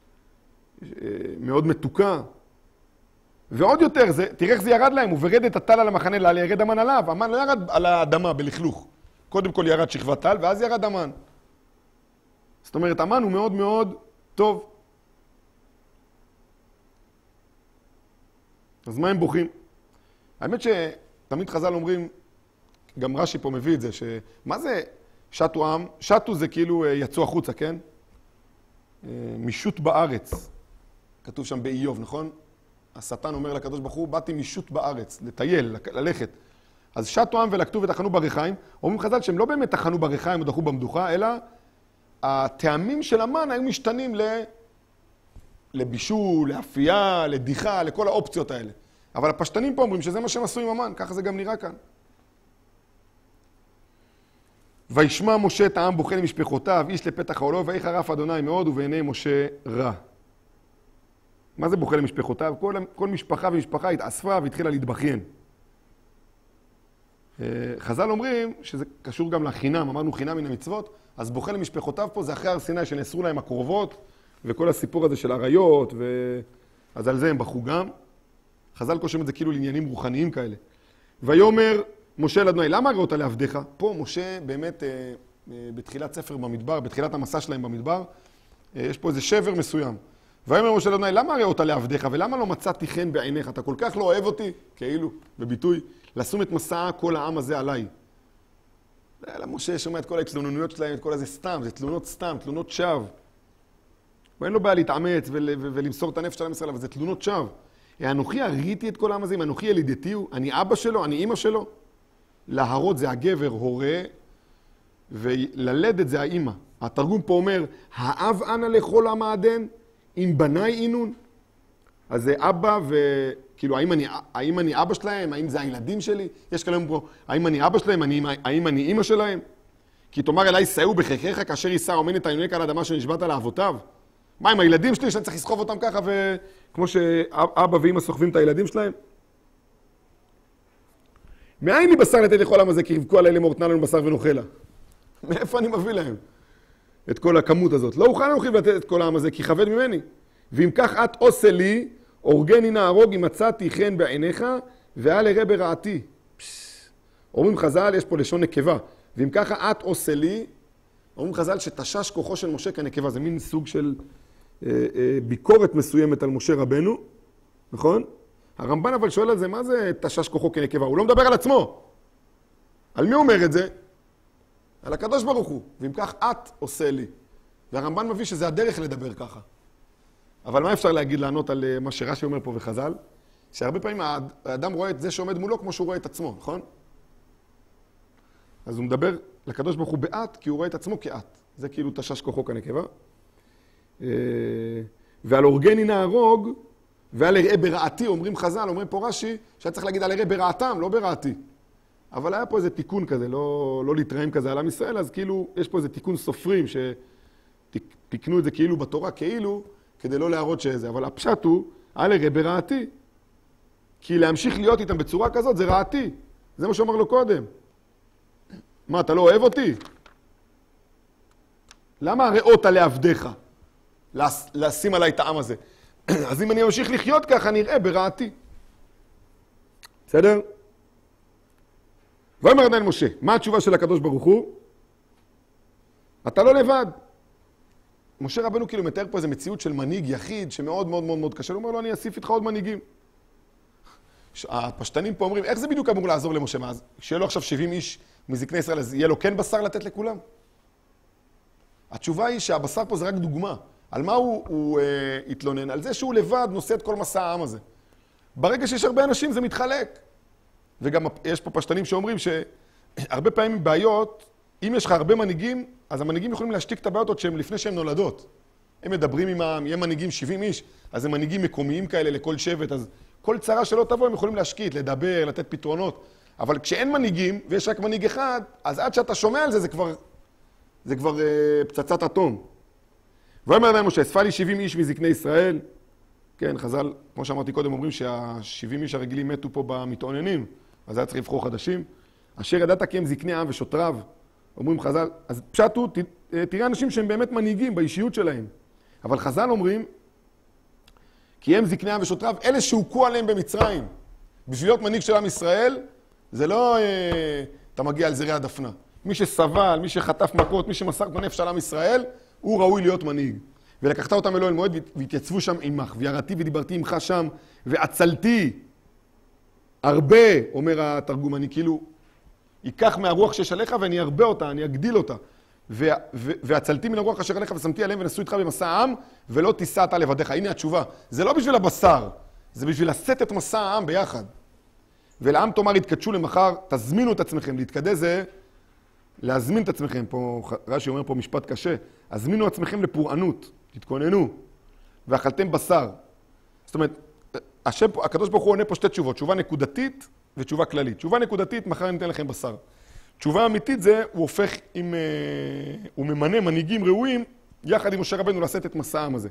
מאוד מתוקה. ועוד יותר, זה, תראה איך זה ירד להם, וברד את הטל על המחנה, לה ירד המן עליו. המן לא ירד על האדמה בלכלוך. קודם כל ירד שכבת טל, ואז ירד המן. זאת אומרת, המן הוא מאוד מאוד טוב. אז מה הם בוכים? האמת שתמיד חז"ל אומרים, גם רש"י פה מביא את זה, שמה זה שטו עם? שטו זה כאילו יצאו החוצה, כן? מישות בארץ. כתוב שם באיוב, נכון? השטן אומר לקדוש ברוך הוא, באתי מישות בארץ, לטייל, ללכת. אז שטו עם ולקטו וטחנו בריחיים. אומרים חז"ל שהם לא באמת טחנו בריחיים או דחו במדוחה, אלא הטעמים של המן היו משתנים ל... לבישול, לאפייה, לדיחה, לכל האופציות האלה. אבל הפשטנים פה אומרים שזה מה שהם עשו עם המן, ככה זה גם נראה כאן. וישמע משה את העם בוכה למשפחותיו, איש לפתח העולו, ואיך ערף אדוני מאוד, ובעיני משה רע. מה זה בוכה למשפחותיו? כל, כל משפחה ומשפחה התאספה והתחילה להתבכיין. חז"ל אומרים שזה קשור גם לחינם, אמרנו חינם מן המצוות, אז בוכה למשפחותיו פה זה אחרי הר סיני שנאסרו להם הקרובות, וכל הסיפור הזה של עריות, ו... אז על זה הם בכו גם. חז"ל קושרים את זה כאילו לעניינים רוחניים כאלה. ויאמר משה לאדוני, למה הראית לעבדיך? פה משה באמת בתחילת ספר במדבר, בתחילת המסע שלהם במדבר, יש פה איזה שבר מסוים. ויאמר משה לאדוני, למה הראית לעבדיך ולמה לא מצאתי חן בעיניך? אתה כל כך לא אוהב אותי, כאילו, בביטוי, לשום את מסע כל העם הזה עליי. משה שומע את כל ההתלוננויות שלהם, את כל הזה סתם, זה תלונות סתם, תלונות שווא. ואין לו בעיה להתאמץ ולמסור את הנפש של עם ישראל, אבל זה תלונות שווא. אנוכי הריתי את כל העם הזה, אם אנוכי ילידתי הוא, אני אבא שלו, אני אמא שלו. להרות זה הגבר, הורה, וללדת זה האמא. התרגום פה אומר, האב אנה לכל המעדן, אם בניי אינון. אז זה אבא וכאילו, האם אני, האם אני אבא שלהם, האם זה הילדים שלי? יש כאלה פה, האם אני אבא שלהם, אני, האם אני אמא שלהם? כי תאמר אליי, שאו בחכך כאשר יישא אומן את העינק על האדמה שנשבעת לאבותיו. מה עם הילדים שלי שאני צריך לסחוב אותם ככה וכמו שאבא ואמא סוחבים את הילדים שלהם? מאין לי בשר לתת לכל העם הזה כי רבקו עלי לאמור תנה לנו בשר ונאכלה? מאיפה אני מביא להם את כל הכמות הזאת? לא אוכל אנוכי לתת את כל העם הזה כי כבד ממני. ואם כך את עושה לי, אורגני נהרוג אם מצאתי חן בעיניך ואל אראה ברעתי. אומרים חז"ל, יש פה לשון נקבה. ואם ככה את עושה לי, אומרים חז"ל שתשש כוחו של משה כנקבה. זה מין סוג של אה, אה, ביקורת מסוימת על משה רבנו, נכון? הרמב"ן אבל שואל על זה, מה זה תשש כוחו כנקבה? הוא לא מדבר על עצמו. על מי אומר את זה? על הקדוש ברוך הוא. ואם כך את עושה לי. והרמב"ן מביא שזה הדרך לדבר ככה. אבל מה אפשר להגיד, לענות על מה שרש"י אומר פה וחז"ל? שהרבה פעמים האדם רואה את זה שעומד מולו כמו שהוא רואה את עצמו, נכון? אז הוא מדבר לקדוש ברוך הוא באת, כי הוא רואה את עצמו כאת. זה כאילו תשש כוחו כנקבה. ועל אורגני נהרוג, ועל אראה ברעתי, אומרים חז"ל, אומרים פה רש"י, שהיה צריך להגיד על אראה ברעתם, לא ברעתי. אבל היה פה איזה תיקון כזה, לא, לא להתראים כזה על עם ישראל, אז כאילו יש פה איזה תיקון סופרים שתיקנו את זה כאילו בתורה, כאילו, כדי לא להראות שזה. אבל הפשט הוא, על אראה ברעתי. כי להמשיך להיות איתם בצורה כזאת זה רעתי. זה מה שאומר לו קודם. מה, אתה לא אוהב אותי? למה הראית לעבדיך? לשים עליי את העם הזה. אז אם אני ממשיך לחיות ככה, נראה ברעתי. בסדר? ואומר עדיין משה, מה התשובה של הקדוש ברוך הוא? אתה לא לבד. משה רבנו כאילו מתאר פה איזו מציאות של מנהיג יחיד, שמאוד מאוד מאוד מאוד קשה. הוא אומר לו, אני אסיף איתך עוד מנהיגים. הפשטנים פה אומרים, איך זה בדיוק אמור לעזור למשה? מה, שיהיה לו עכשיו שבעים איש מזקני ישראל, אז יהיה לו כן בשר לתת לכולם? התשובה היא שהבשר פה זה רק דוגמה. על מה הוא, הוא אה, התלונן? על זה שהוא לבד נושא את כל מסע העם הזה. ברגע שיש הרבה אנשים זה מתחלק. וגם יש פה פשטנים שאומרים שהרבה פעמים בעיות, אם יש לך הרבה מנהיגים, אז המנהיגים יכולים להשתיק את הבעיות עוד שהם לפני שהם נולדות. הם מדברים עם העם, יהיה מנהיגים שבעים איש, אז הם מנהיגים מקומיים כאלה לכל שבט, אז כל צרה שלא תבוא הם יכולים להשקיט, לדבר, לתת פתרונות. אבל כשאין מנהיגים, ויש רק מנהיג אחד, אז עד שאתה שומע על זה, זה כבר, זה כבר אה, פצצת אטום. ואומר להם משה, אספה לי שבעים איש מזקני ישראל. כן, חז"ל, כמו שאמרתי קודם, אומרים שה-שבעים איש הרגילים מתו פה במתאוננים, אז היה צריך לבחור חדשים. אשר ידעת כי הם זקני עם ושוטריו. אומרים חז"ל, אז פשט הוא, תראה אנשים שהם באמת מנהיגים באישיות שלהם. אבל חז"ל אומרים, כי הם זקני עם ושוטריו, אלה שהוכו עליהם במצרים. בשביל להיות מנהיג של עם ישראל, זה לא אה, אתה מגיע על זרי הדפנה. מי שסבל, מי שחטף מכות, מי שמסר את הנפש על עם ישראל, הוא ראוי להיות מנהיג. ולקחת אותם אלוהי אל מועד והתייצבו שם עמך, וירדתי ודיברתי עמך שם, ועצלתי הרבה, אומר התרגום, אני כאילו, ייקח מהרוח שיש עליך ואני ארבה אותה, אני אגדיל אותה. ועצלתי מן הרוח אשר עליך ושמתי עליהם ונשאו איתך במסע העם, ולא תישא אתה לבדיך. הנה התשובה. זה לא בשביל הבשר, זה בשביל לשאת את מסע העם ביחד. ולעם תאמר, התקדשו למחר, תזמינו את עצמכם. להתקדש זה להזמין את עצמכם. פה, רש"י אומר פה משפט קשה. הזמינו עצמכם לפורענות, תתכוננו, ואכלתם בשר. זאת אומרת, השם, הקדוש ברוך הוא עונה פה שתי תשובות, תשובה נקודתית ותשובה כללית. תשובה נקודתית, מחר ניתן לכם בשר. תשובה אמיתית זה, הוא הופך עם, הוא ממנה מנהיגים ראויים, יחד עם משה רבנו לשאת את מסע העם הזה.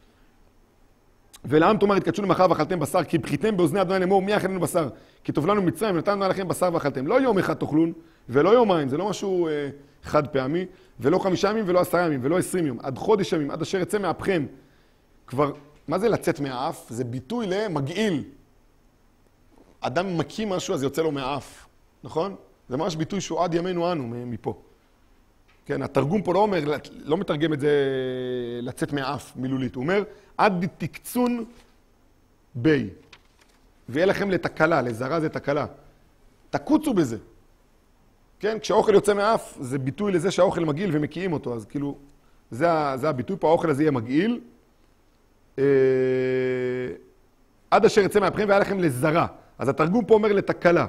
ולעם תאמר, התקדשו למחר ואכלתם בשר, כי בכיתם באוזני אדוני לאמור, מי יאכל לנו בשר? כי טוב לנו מצרים, ונתנו עליכם בשר ואכלתם. לא יום אחד תאכלון, ולא יומיים, זה לא משהו אה, חד פעמי, ולא חמישה ימים, ולא עשרה ימים, ולא עשרים יום, עד חודש ימים, עד אשר יצא מאפכם. כבר, מה זה לצאת מהאף? זה ביטוי למגעיל. אדם מקיא משהו, אז יוצא לו מהאף, נכון? זה ממש ביטוי שהוא עד ימינו אנו מפה. כן, התרגום פה לא אומר, לא מתרגם את זה לצאת מהאף מילולית. הוא אומר, עד תקצון בי. ויהיה לכם לתקלה, לזרה זה תקלה. תקוצו בזה. כן, כשהאוכל יוצא מהאף, זה ביטוי לזה שהאוכל מגעיל ומקיאים אותו. אז כאילו, זה, זה הביטוי פה, האוכל הזה יהיה מגעיל. אה, עד אשר יצא מאפכם והיה לכם לזרה. אז התרגום פה אומר לתקלה.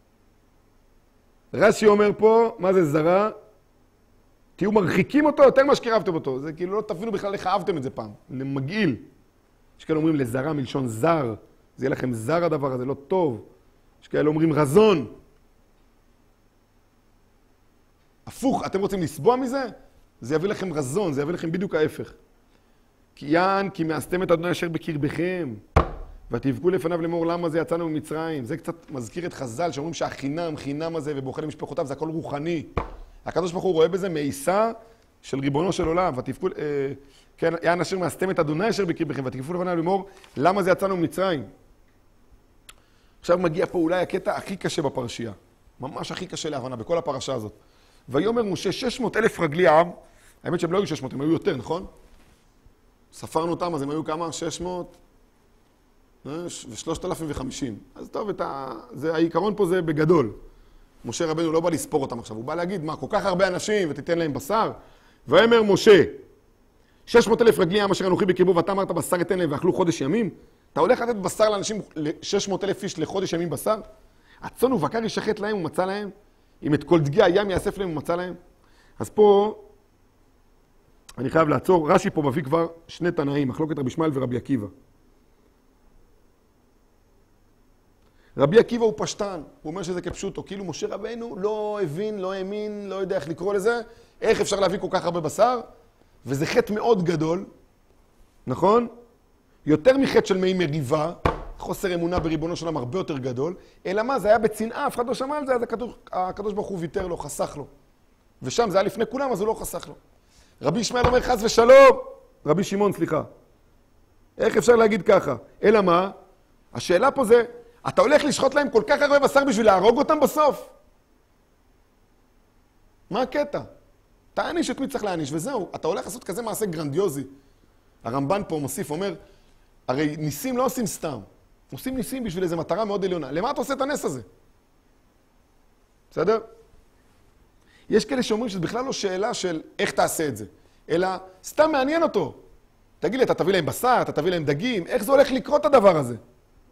רש"י אומר פה, מה זה זרה? תהיו מרחיקים אותו יותר ממה שקרבתם אותו. זה כאילו לא תבינו בכלל איך אהבתם את זה פעם. למגעיל. יש כאלה אומרים לזרה מלשון זר. זה יהיה לכם זר הדבר הזה, לא טוב. יש כאלה אומרים רזון. הפוך, אתם רוצים לסבוע מזה? זה יביא לכם רזון, זה יביא לכם בדיוק ההפך. כי יען, כי מאסתם את אדוני אשר בקרבכם. ותבכו לפניו לאמור למה זה יצאנו ממצרים. זה קצת מזכיר את חז"ל שאומרים שהחינם, חינם הזה ובוחר למשפחותיו, זה הכל רוחני. הקדוש ברוך הוא רואה בזה מעיסה של ריבונו של עולם. ותבכו, אה, כן, יען אשר מאסתם את אדוני אשר בקרבכם. ותבכו לפניו לאמור למה זה יצאנו ממצרים. עכשיו מגיע פה אולי הקטע הכי קשה בפרשייה. ממש הכי קשה להבנה בכל הפרשה הזאת. ויאמר משה שש מאות אלף רגלי עם. האמת שהם לא היו שש מאות, הם היו יותר, נכון? ספרנו אותם, אז הם היו כמה? שש מאות ו-שלושת אלפים וחמישים. אז טוב, את ה... זה, העיקרון פה זה בגדול. משה רבנו לא בא לספור אותם עכשיו, הוא בא להגיד, מה, כל כך הרבה אנשים ותיתן להם בשר? ויאמר משה, שש מאות אלף רגלי עם אשר אנוכי בקרבו, ואתה אמרת בשר אתן להם ואכלו חודש ימים? אתה הולך לתת בשר לאנשים, ל-שש מאות אלף איש לחודש ימים בשר? הצאן ובקר ישחט להם ומצא להם? אם את כל דגי הים יאסף להם ומצא להם? אז פה, אני חייב לעצור, רש"י פה מביא כבר שני תנאים, מחלוקת רבי ישמעאל ורבי עקיבא. רבי עקיבא הוא פשטן, הוא אומר שזה כפשוטו, כאילו משה רבנו לא הבין, לא האמין, לא יודע איך לקרוא לזה, איך אפשר להביא כל כך הרבה בשר, וזה חטא מאוד גדול, נכון? יותר מחטא של מי מריבה, חוסר אמונה בריבונו של עולם הרבה יותר גדול, אלא מה, זה היה בצנעה, אף אחד לא שמע על זה, אז הקדוש, הקדוש ברוך הוא ויתר לו, חסך לו. ושם זה היה לפני כולם, אז הוא לא חסך לו. רבי ישמעאל אומר חס ושלום, רבי שמעון, סליחה. איך אפשר להגיד ככה? אלא מה? השאלה פה זה, אתה הולך לשחוט להם כל כך הרבה בשר בשביל להרוג אותם בסוף? מה הקטע? תעניש את מי צריך להעניש, וזהו. אתה הולך לעשות כזה מעשה גרנדיוזי. הרמב"ן פה מוסיף, אומר, הרי ניסים לא עושים סתם. עושים ניסים בשביל איזו מטרה מאוד עליונה. למה אתה עושה את הנס הזה? בסדר? יש כאלה שאומרים שזה בכלל לא שאלה של איך תעשה את זה, אלא סתם מעניין אותו. תגיד לי, אתה תביא להם בשר, אתה תביא להם דגים, איך זה הולך לקרות את הדבר הזה?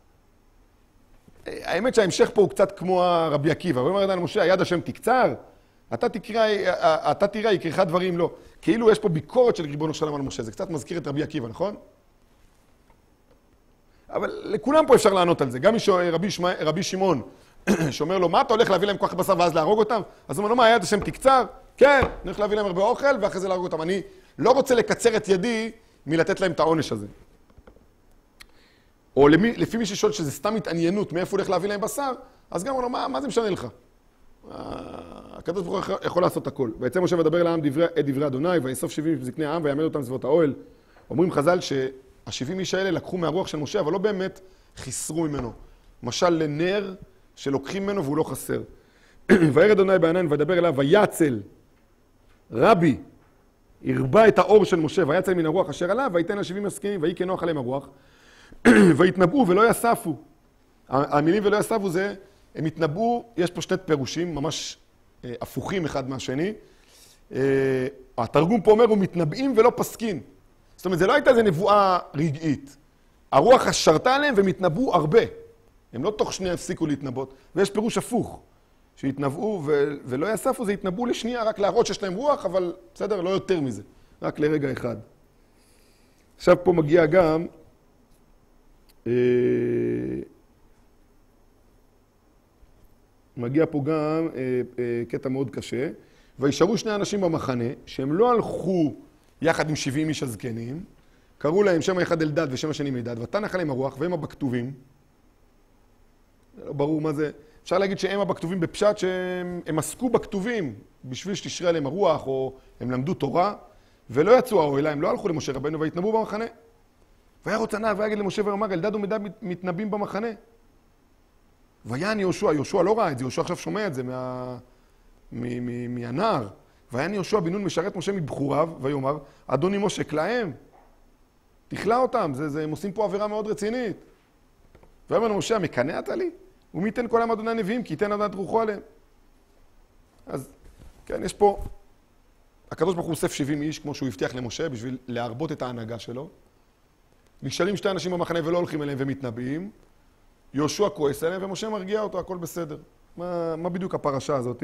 האמת שההמשך פה הוא קצת כמו הרבי עקיבא. הוא אומר עדיין משה, היד השם תקצר, אתה תקרא, אתה תראה, יקריך דברים לא. כאילו יש פה ביקורת של ריבונו של עולם על משה, זה קצת מזכיר את רבי עקיבא, נכון? אבל לכולם פה אפשר לענות על זה. גם רבי, רבי שמעון שאומר לו, מה אתה הולך להביא להם כוח בשר ואז להרוג אותם? אז הוא אומר לו, מה, יד השם תקצר? כן, אני הולך להביא להם הרבה אוכל ואחרי זה להרוג אותם. אני לא רוצה לקצר את ידי מלתת להם את העונש הזה. או למי, לפי מי ששואל שזה סתם התעניינות, מאיפה הוא הולך להביא להם בשר, אז גם הוא אומר, מה, מה זה משנה לך? הקדוש ברוך הוא יכול לעשות הכל. ויצא משה ודבר אל העם את דברי אדוני, ויאסוף שבעים זקני העם ויעמד אותם סביבות האוהל. אומרים חז"ל שהשבעים איש האלה לקחו מהרוח של משה, אבל לא באמת חיסרו ממנו. משל לנר שלוקחים ממנו והוא לא חסר. וירד אדוני בעיניים וידבר אליו, ויצל רבי, הרבה את האור של משה, ויצל מן הרוח אשר עליו, ויתן לשבעים הזקנים, ויהי כנוח עליהם הרוח, ויתנבאו ולא יספו. המילים ולא יספו זה, הם התנבאו, יש פה שני פירושים, ממש אה, הפוכים אחד מהשני. אה, התרגום פה אומר, הוא מתנבאים ולא פסקין. זאת אומרת, זה לא הייתה איזו נבואה רגעית. הרוח שרתה עליהם והם התנבאו הרבה. הם לא תוך שנייה הפסיקו להתנבאות. ויש פירוש הפוך, שהתנבאו ו- ולא יספו, זה התנבאו לשנייה, רק להראות שיש להם רוח, אבל בסדר, לא יותר מזה. רק לרגע אחד. עכשיו פה מגיע גם... אה, מגיע פה גם אה, אה, קטע מאוד קשה, וישארו שני אנשים במחנה, שהם לא הלכו יחד עם שבעים איש הזקנים, קראו להם שם האחד אלדד ושם השני מידד, ותנח עליהם הרוח, והם הבכתובים. לא ברור מה זה. אפשר להגיד שהם הבכתובים בפשט, שהם עסקו בכתובים, בשביל שתשרה עליהם הרוח, או הם למדו תורה, ולא יצאו האוהלה, הם לא הלכו למשה רבנו, והתנבאו במחנה. וירוץ הנער ויגיד למשה ואמר, אלדד ומידד מתנבאים במחנה. ויען יהושע, יהושע לא ראה את זה, יהושע עכשיו שומע את זה מה... מ- מ- מהנער. ויען יהושע בן נון משרת משה מבחוריו, ויאמר, אדוני משה, כלאם, תכלה אותם, זה, זה, הם עושים פה עבירה מאוד רצינית. ויאמר למשה, מקנא אתה לי? ומי ייתן כל עם אדוני הנביאים, כי ייתן אדוני את רוחו עליהם. אז, כן, יש פה... הקדוש ברוך הוא אוסף שבעים איש, כמו שהוא הבטיח למשה, בשביל להרבות את ההנהגה שלו. נשארים שתי אנשים במחנה ולא הולכים אליהם ומתנבאים. יהושע כועס עליהם ומשה מרגיע אותו, הכל בסדר. מה, מה בדיוק הפרשה הזאת?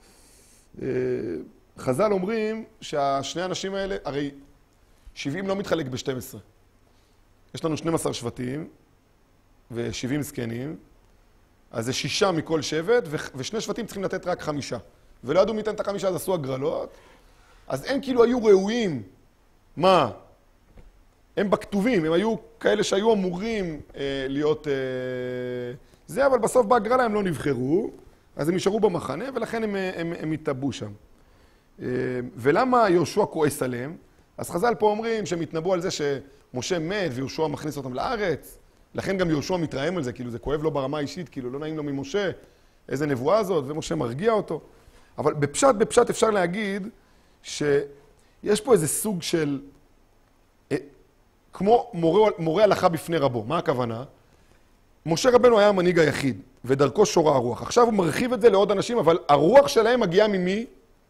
חז"ל אומרים שהשני אנשים האלה, הרי שבעים לא מתחלק ב-שתים עשרה. יש לנו שנים עשר שבטים ו-שבעים זקנים, אז זה שישה מכל שבט, ושני שבטים צריכים לתת רק חמישה. ולא ידעו מי ייתן את החמישה, אז עשו הגרלות. אז הם כאילו היו ראויים. מה? הם בכתובים, הם היו כאלה שהיו אמורים אה, להיות אה, זה, אבל בסוף בהגרלה הם לא נבחרו, אז הם נשארו במחנה, ולכן הם, הם, הם התאבו שם. אה, ולמה יהושע כועס עליהם? אז חז"ל פה אומרים שהם התנבאו על זה שמשה מת ויהושע מכניס אותם לארץ, לכן גם יהושע מתרעם על זה, כאילו זה כואב לו ברמה האישית, כאילו לא נעים לו ממשה, איזה נבואה זאת, ומשה מרגיע אותו. אבל בפשט, בפשט אפשר להגיד שיש פה איזה סוג של... כמו מורה, מורה הלכה בפני רבו. מה הכוונה? משה רבנו היה המנהיג היחיד, ודרכו שורה הרוח. עכשיו הוא מרחיב את זה לעוד אנשים, אבל הרוח שלהם מגיעה ממי?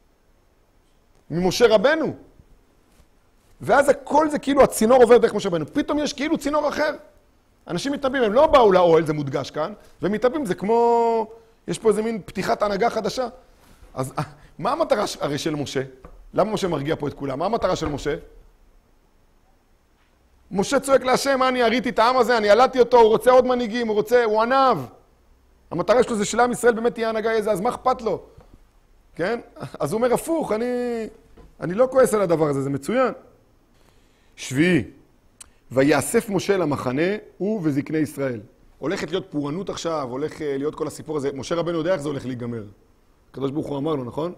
ממשה רבנו. ואז הכל זה כאילו הצינור עובר דרך משה רבנו. פתאום יש כאילו צינור אחר. אנשים מתנבאים, הם לא באו לאוהל, זה מודגש כאן, ומתנבאים זה כמו... יש פה איזה מין פתיחת הנהגה חדשה. אז מה המטרה הרי של משה? למה משה מרגיע פה את כולם? מה המטרה של משה? משה צועק להשם, מה אני הריתי את העם הזה, אני ילדתי אותו, הוא רוצה עוד מנהיגים, הוא רוצה, הוא ענב. המטרה שלו זה שלעם ישראל באמת תהיה הנהגה איזה, אז מה אכפת לו? כן? אז הוא אומר, הפוך, אני, אני לא כועס על הדבר הזה, זה מצוין. שביעי, ויאסף משה למחנה, הוא וזקני ישראל. הולכת להיות פורענות עכשיו, הולך להיות כל הסיפור הזה. משה רבנו יודע איך זה הולך להיגמר. הקדוש ברוך הוא אמר לו, נכון?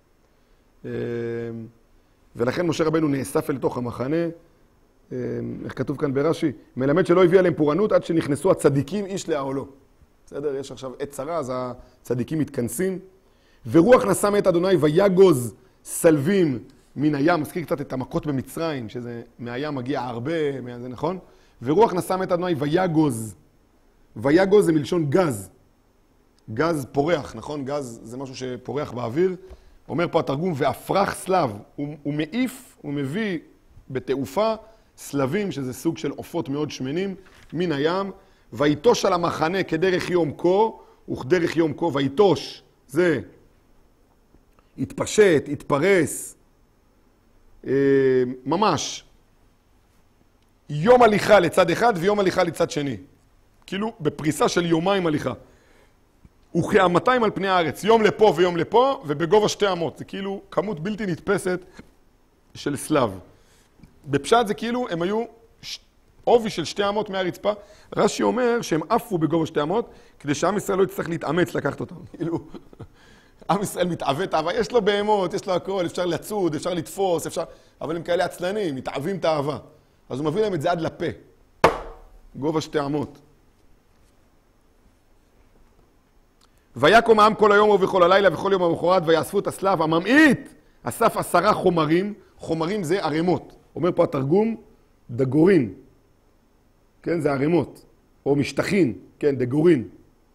ולכן משה רבנו נאסף אל תוך המחנה, איך כתוב כאן ברש"י, מלמד שלא הביא עליהם פורענות עד שנכנסו הצדיקים איש לאוהלו. בסדר? יש עכשיו עת צרה, אז הצדיקים מתכנסים. ורוח נשא מאת אדוני ויגוז סלבים מן הים. מזכיר קצת את המכות במצרים, שזה מהים מגיע הרבה, זה נכון? ורוח נשא מאת אדוני ויגוז. ויגוז זה מלשון גז. גז פורח, נכון? גז זה משהו שפורח באוויר. אומר פה התרגום, והפרח סלב. הוא, הוא מעיף, הוא מביא בתעופה סלבים, שזה סוג של עופות מאוד שמנים, מן הים. ויתוש על המחנה כדרך יום כה, וכדרך יום כה. ויתוש, זה התפשט, התפרס, אה, ממש. יום הליכה לצד אחד ויום הליכה לצד שני. כאילו בפריסה של יומיים הליכה. וכ-מאתיים על פני הארץ, יום לפה ויום לפה, ובגובה שתי אמות. זה כאילו כמות בלתי נתפסת של סלב. בפשט זה כאילו הם היו עובי של שתי אמות מהרצפה. רש"י אומר שהם עפו בגובה שתי אמות, כדי שעם ישראל לא יצטרך להתאמץ לקחת אותם. כאילו, עם ישראל מתעוות אהבה, יש לו בהמות, יש לו הכל, אפשר לצוד, אפשר לתפוס, אפשר... אבל הם כאלה עצלנים, מתעבים את האהבה. אז הוא מביא להם את זה עד לפה. גובה שתי אמות. ויקום העם כל היום ובכל הלילה וכל יום המחרת ויאספו את הסלב הממעיט. אסף עשרה חומרים, חומרים זה ערימות. אומר פה התרגום, דגורין. כן, זה ערימות. או משטחין, כן, דגורין.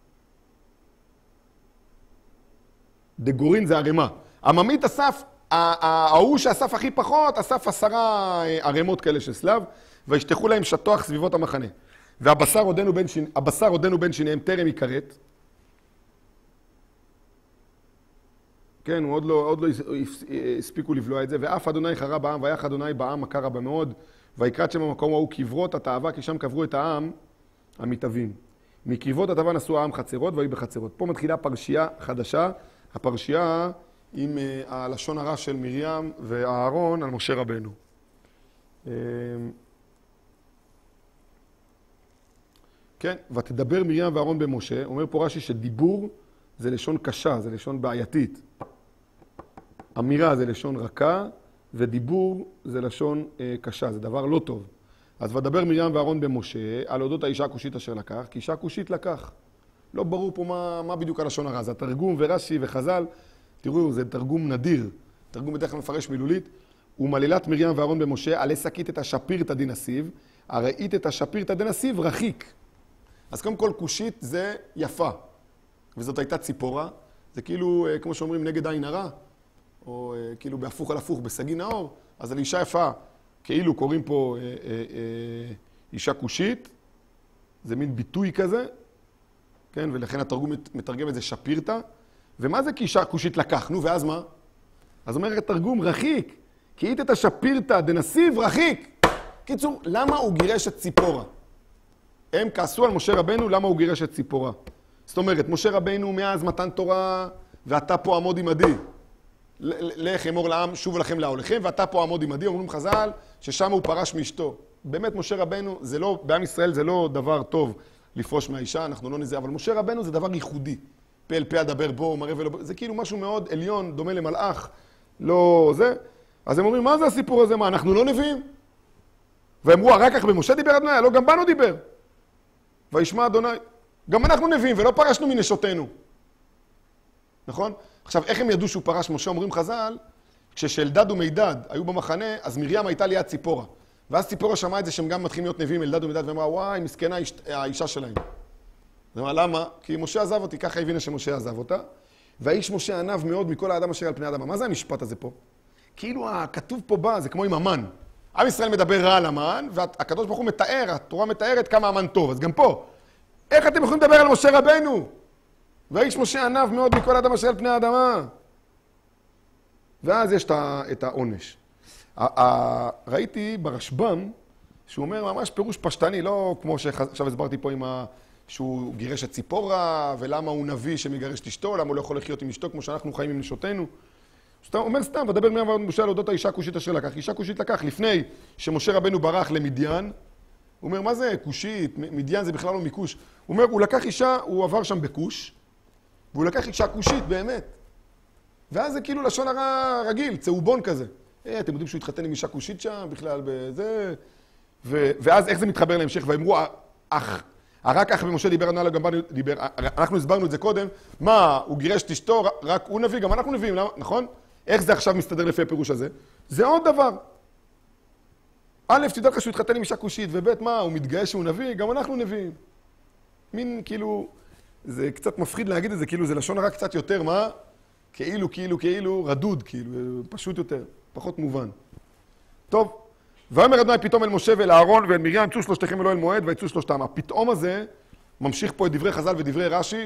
דגורין זה ערימה. הממעיט אסף, ההוא שאסף הכי פחות, אסף עשרה ערימות כאלה של סלב, וישטחו להם שטוח סביבות המחנה. והבשר עודנו בין, שיני, הבשר עודנו בין שיניהם טרם יקראת. כן, הוא עוד לא, עוד לא הספיקו לבלוע את זה. ואף אדוני חרה בעם, ויח אדוני בעם מכה רבה מאוד, ויקראת שם המקום ההוא קברות התאווה, כי שם קברו את העם המתאבים. מקברות התאווה נשאו העם חצרות, והיו בחצרות. פה מתחילה פרשייה חדשה, הפרשייה עם uh, הלשון הרע של מרים ואהרון על משה רבנו. Uh, כן, ותדבר מרים ואהרון במשה, אומר פה רש"י שדיבור זה לשון קשה, זה לשון בעייתית. אמירה זה לשון רכה, ודיבור זה לשון אה, קשה, זה דבר לא טוב. אז ודבר מרים ואהרון במשה על אודות האישה הכושית אשר לקח, כי אישה כושית לקח. לא ברור פה מה, מה בדיוק הלשון הרע. זה התרגום ורש"י וחז"ל, תראו, זה תרגום נדיר, תרגום בדרך כלל מפרש מילולית. ומלילת מרים ואהרון במשה, עלי שקית את השפירתא דנסיב, הראית את השפירתא דנסיב רחיק. אז קודם כל כושית זה יפה, וזאת הייתה ציפורה. זה כאילו, כמו שאומרים, נגד עין הרע, או כאילו בהפוך על הפוך, בסגי נאור. אז על אישה יפה, כאילו קוראים פה אה, אה, אה, אישה כושית, זה מין ביטוי כזה, כן? ולכן התרגום מתרגם את זה שפירתא. ומה זה כי אישה כושית לקח? נו, ואז מה? אז אומר התרגום רחיק, כי היית את השפירתא דנסיב רחיק. קיצור, למה הוא גירש את ציפורה? הם כעסו על משה רבנו, למה הוא גירש את ציפורה? זאת אומרת, משה רבנו מאז מתן תורה, ואתה פה עמוד עמדי. לך אמור לעם, שוב לכם להולכם, ואתה פה עמוד עמדי. אומרים חז"ל ששם הוא פרש מאשתו. באמת, משה רבנו, זה לא, בעם ישראל זה לא דבר טוב לפרוש מהאישה, אנחנו לא נזה, אבל משה רבנו זה דבר ייחודי. פה אל פה אדבר בו, מראה ולא... זה כאילו משהו מאוד עליון, דומה למלאך, לא זה. אז הם אומרים, מה זה הסיפור הזה? מה, אנחנו לא נביאים? ואמרו, רק כך במשה דיבר אדוני, לא, גם בנו דיבר. וישמע אדוני, גם אנחנו נביאים ולא פרשנו מנשותינו. נכון? עכשיו, איך הם ידעו שהוא פרש משה? אומרים חז"ל, כששאלדד ומידד היו במחנה, אז מרים הייתה ליד ציפורה. ואז ציפורה שמעה את זה שהם גם מתחילים להיות נביאים, אלדד ומידד, ואמרה, וואי, מסכנה האישה שלהם. זאת אומרת, למה? כי משה עזב אותי, ככה הבינה שמשה עזב אותה. והאיש משה ענב מאוד מכל האדם אשר על פני האדמה. מה זה המשפט הזה פה? כאילו הכתוב פה בא, זה כמו עם המן. עם ישראל מדבר רע על המן, והקדוש ברוך הוא מתאר, התורה מתארת כמה המן טוב. אז גם פה, איך אתם יכולים לדבר על משה רבנו? והאיש משה ענב מאוד מכל האדם אשר על פני האדמה. ואז יש את העונש. ראיתי ברשב"ם, שהוא אומר ממש פירוש פשטני, לא כמו שעכשיו הסברתי פה עם ה... שהוא גירש את ציפורה, ולמה הוא נביא שמגרש את אשתו, למה הוא לא יכול לחיות עם אשתו כמו שאנחנו חיים עם נשותינו. הוא אומר סתם, ודבר מרים ואהרון במשה על אודות האישה הכושית אשר לקח. אישה כושית לקח לפני שמשה רבנו ברח למדיין. הוא אומר, מה זה כושית? מדיין זה בכלל לא מכוש. הוא אומר, הוא לקח אישה, הוא עבר שם בכוש, והוא לקח אישה כושית באמת. ואז זה כאילו לשון הרע רגיל, צהובון כזה. אה, אתם יודעים שהוא התחתן עם אישה כושית שם, בכלל בזה... ו... ואז איך זה מתחבר להמשך? ואמרו, אך, רק אך במשה דיבר ענה לו, גם בנו דיבר, אנחנו הסברנו את זה קודם, מה, הוא גירש את אשתו, רק הוא נביא, גם אנחנו נביאים, נכון? איך זה עכשיו מסתדר לפי הפירוש הזה? זה עוד דבר. א', תדע לך שהוא התחתן עם אישה כושית, וב', מה, הוא מתגאה שהוא נביא, גם אנחנו נביאים. מין, כאילו, זה קצת מפחיד להגיד את זה, כאילו, זה לשון הרע קצת יותר, מה? כאילו, כאילו, כאילו, רדוד, כאילו, פשוט יותר, פחות מובן. טוב, ואומר אדוני פתאום אל משה ואל אהרון ואל מרים, יצאו שלושתכם אלוהי אל מועד ויצאו שלושתם. הפתאום הזה ממשיך פה את דברי חז"ל ודברי רש"י,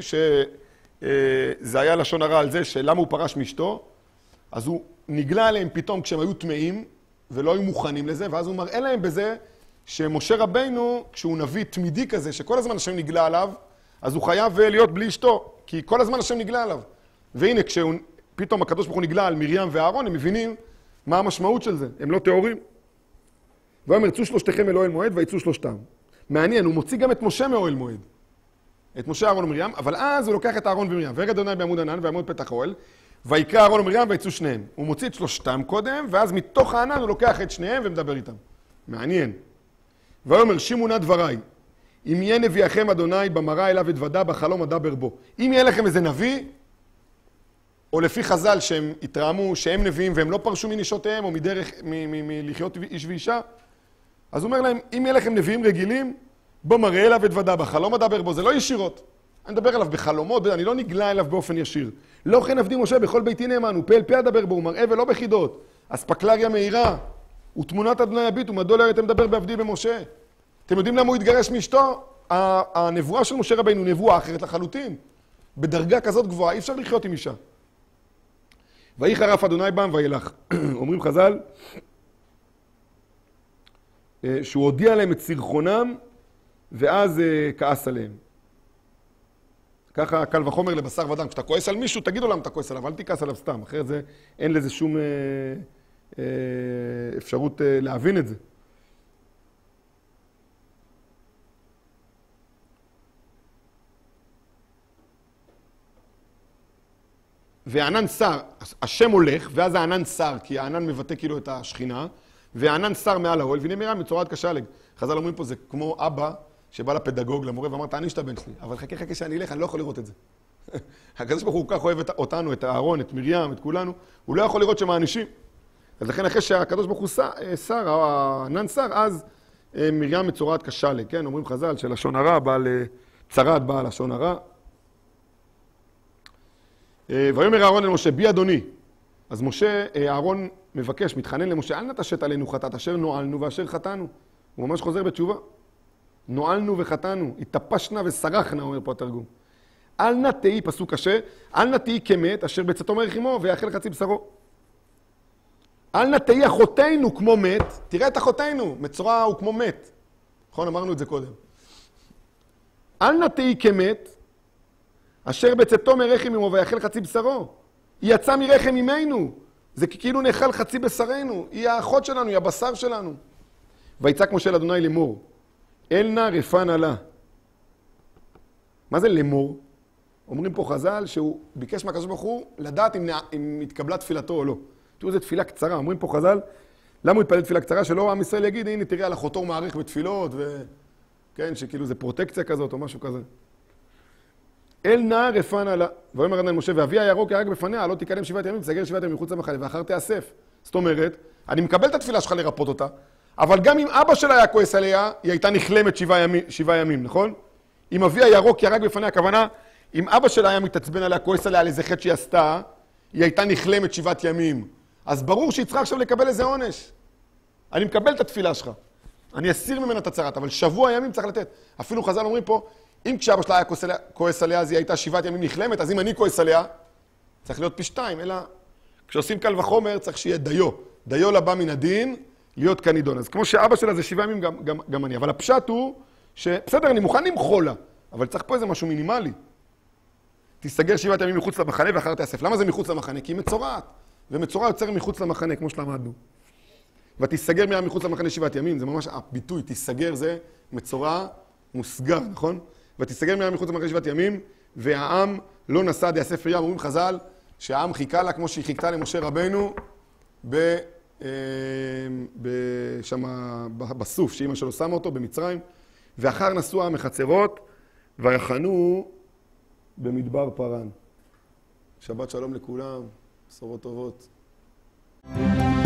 שזה היה לשון הרע על זה, שלמה הוא פרש מאשתו, אז הוא נגלה עליהם פתאום כשהם היו טמאים, ולא היו מוכנים לזה, ואז הוא מראה להם בזה שמשה רבנו, כשהוא נביא תמידי כזה, שכל הזמן השם נגלה עליו, אז הוא חייב להיות בלי אשתו. כי כל הזמן השם נגלה עליו. והנה, כשפתאום הקדוש ברוך הוא נגלה על מרים ואהרון, הם מבינים מה המשמעות של זה. הם לא טהורים. ויאמר יצאו שלושתכם אל אוהל מועד ויצאו שלושתם. מעניין, הוא מוציא גם את משה מאוהל מועד. את משה, אהרון ומרים, אבל אז הוא לוקח את אהרון ומרים. וירד אדוני בעמוד ענן ועמוד פתח אוהל, ויקרא אהרון ומרים ויצאו שניהם. הוא מוציא את שלושתם קודם, ואז מתוך הענן הוא לוקח את שניהם ומדבר איתם. מעניין. ויאמר שימו נא דבריי. אם יהיה נביאכם אדוני במראה אליו אתוודע בחלום אדבר בו. אם יהיה לכם איזה נביא, או לפי חז"ל שהם התרעמו שהם נביאים והם לא פרשו מנשותיהם או מדרך מלחיות איש ואישה, אז הוא אומר להם, אם יהיה לכם נביאים רגילים, בוא מראה אליו אתוודע בחלום אדבר בו. זה לא ישירות. אני מדבר אליו בחלומות, אני לא נגלה אליו באופן ישיר. לא כן עבדי משה בכל ביתי נאמן, הוא פה אל פה אדבר בו, הוא מראה ולא בחידות. אספקלריה מהירה, ותמונת אדוני יביט, ומדוע לא ראיתם לדבר בעבדי במשה. אתם יודעים למה הוא התגרש מאשתו? הנבואה של משה רבינו נבואה אחרת לחלוטין. בדרגה כזאת גבוהה, אי אפשר לחיות עם אישה. ויהי חרף אדוני בם וילך. אומרים חז"ל, שהוא הודיע להם את סרחונם, ואז כעס עליהם. ככה קל וחומר לבשר ודם. כשאתה כועס על מישהו, תגידו למה אתה כועס עליו, אל תכעס עליו סתם. אחרת זה, אין לזה שום אה, אה, אפשרות אה, להבין את זה. והענן שר, השם הולך, ואז הענן שר, כי הענן מבטא כאילו את השכינה, והענן שר מעל האוהל, והנה מרים מצורעת כשלג. חז"ל אומרים פה, זה כמו אבא שבא לפדגוג, למורה, ואמר, תעניש את הבן שלי. אבל חכה חכה שאני אלך, אני לא יכול לראות את זה. הקדוש ברוך הוא כך אוהב אותנו, את אהרון, את מרים, את כולנו, הוא לא יכול לראות שמענישים. אז לכן אחרי שהקדוש ברוך הוא שר, הענן שר, אז מרים מצורעת כשלג, כן? אומרים חז"ל שלשון הרע, בעל צרת בעל לשון הרע. ויאמר אהרון אל משה, בי אדוני. אז משה, אהרון מבקש, מתחנן למשה, אל נא תשת עלינו חטאת, אשר נועלנו ואשר חטאנו. הוא ממש חוזר בתשובה. נועלנו וחטאנו, התאפשנה ושרחנה, אומר פה התרגום. אל נא תהי, פסוק קשה, אל נא תהי כמת, אשר בצאתו מריח עמו ויאכל חצי בשרו. אל נא תהי אחותינו כמו מת, תראה את אחותינו, מצורע הוא כמו מת. נכון, אמרנו את זה קודם. אל נא תהי כמת, אשר בצאתו מרחם עמו ויאכל חצי בשרו. היא יצאה מרחם עמנו, זה כאילו נאכל חצי בשרנו, היא האחות שלנו, היא הבשר שלנו. ויצעק משה אל אדוני לאמור, אל נא רפא נא לה. מה זה לאמור? אומרים פה חז"ל שהוא ביקש מהקדוש ברוך הוא לדעת אם, אם התקבלה תפילתו או לא. תראו, זו תפילה קצרה. אומרים פה חז"ל, למה הוא התפלל תפילה קצרה? שלא עם ישראל יגיד, הנה תראה על אחותו הוא מעריך בתפילות, וכן, שכאילו זה פרוטקציה כזאת או משהו כזה. אל נא רפא נא לה. ויאמר אדוני אל משה, ואבי הירוק ירק בפניה, לא תקדם שבעת ימים, תסגר שבעת ימים מחוץ למחנה, ואחר תאסף. זאת אומרת, אני מקבל את התפילה שלך לרפות אותה, אבל גם אם אבא שלה היה כועס עליה, היא הייתה נכלמת שבעה ימים, שבעה ימים, נכון? אם אבי הירוק ירק בפניה, הכוונה, אם אבא שלה היה מתעצבן עליה, כועס עליה על איזה חטא שהיא עשתה, היא הייתה נכלמת שבעת ימים. אז ברור שהיא צריכה עכשיו לקבל איזה עונש. אני מקבל את התפילה שלך. אני אסיר ממנה את הצרת, אבל שבוע ימים צריך לתת. אפילו חז"ל אומרים פה, אם כשאבא שלה היה כועס עליה, כועס עליה, אז היא הייתה שבעת ימים נכלמת, אז אם אני כועס עליה, צריך להיות פי שתיים, אלא כשעושים קל וחומר, צריך שיהיה דיו. דיו לבא מן הדין, להיות כנידון. אז כמו שאבא שלה זה שבעה ימים, גם, גם, גם אני. אבל הפשט הוא שבסדר, אני מוכן למחול לה, אבל צריך פה איזה משהו מינימלי. תסתגר שבעת ימים מחוץ למחנה ואחר תאסף. למה זה מחוץ למחנה? כי היא מצורעת. ומצורע יוצר מחוץ למחנה, כמו שלמדנו. ותסגר מיה מחוץ למחנה שבעת ימים, זה ממש הביטוי, תסגר זה מצורע מוסגר, נכון? ותסגר מיה מחוץ למחנה שבעת ימים, והעם לא נסע עד יאסף ים. אומרים חז"ל שהעם חיכה לה כמו שהיא חיכתה למשה רבנו ב... שמה בסוף, שאמא שלו שמה אותו במצרים, ואחר נסעו העם מחצרות, ויחנו במדבר פרן. שבת שלום לכולם, בשורות טובות.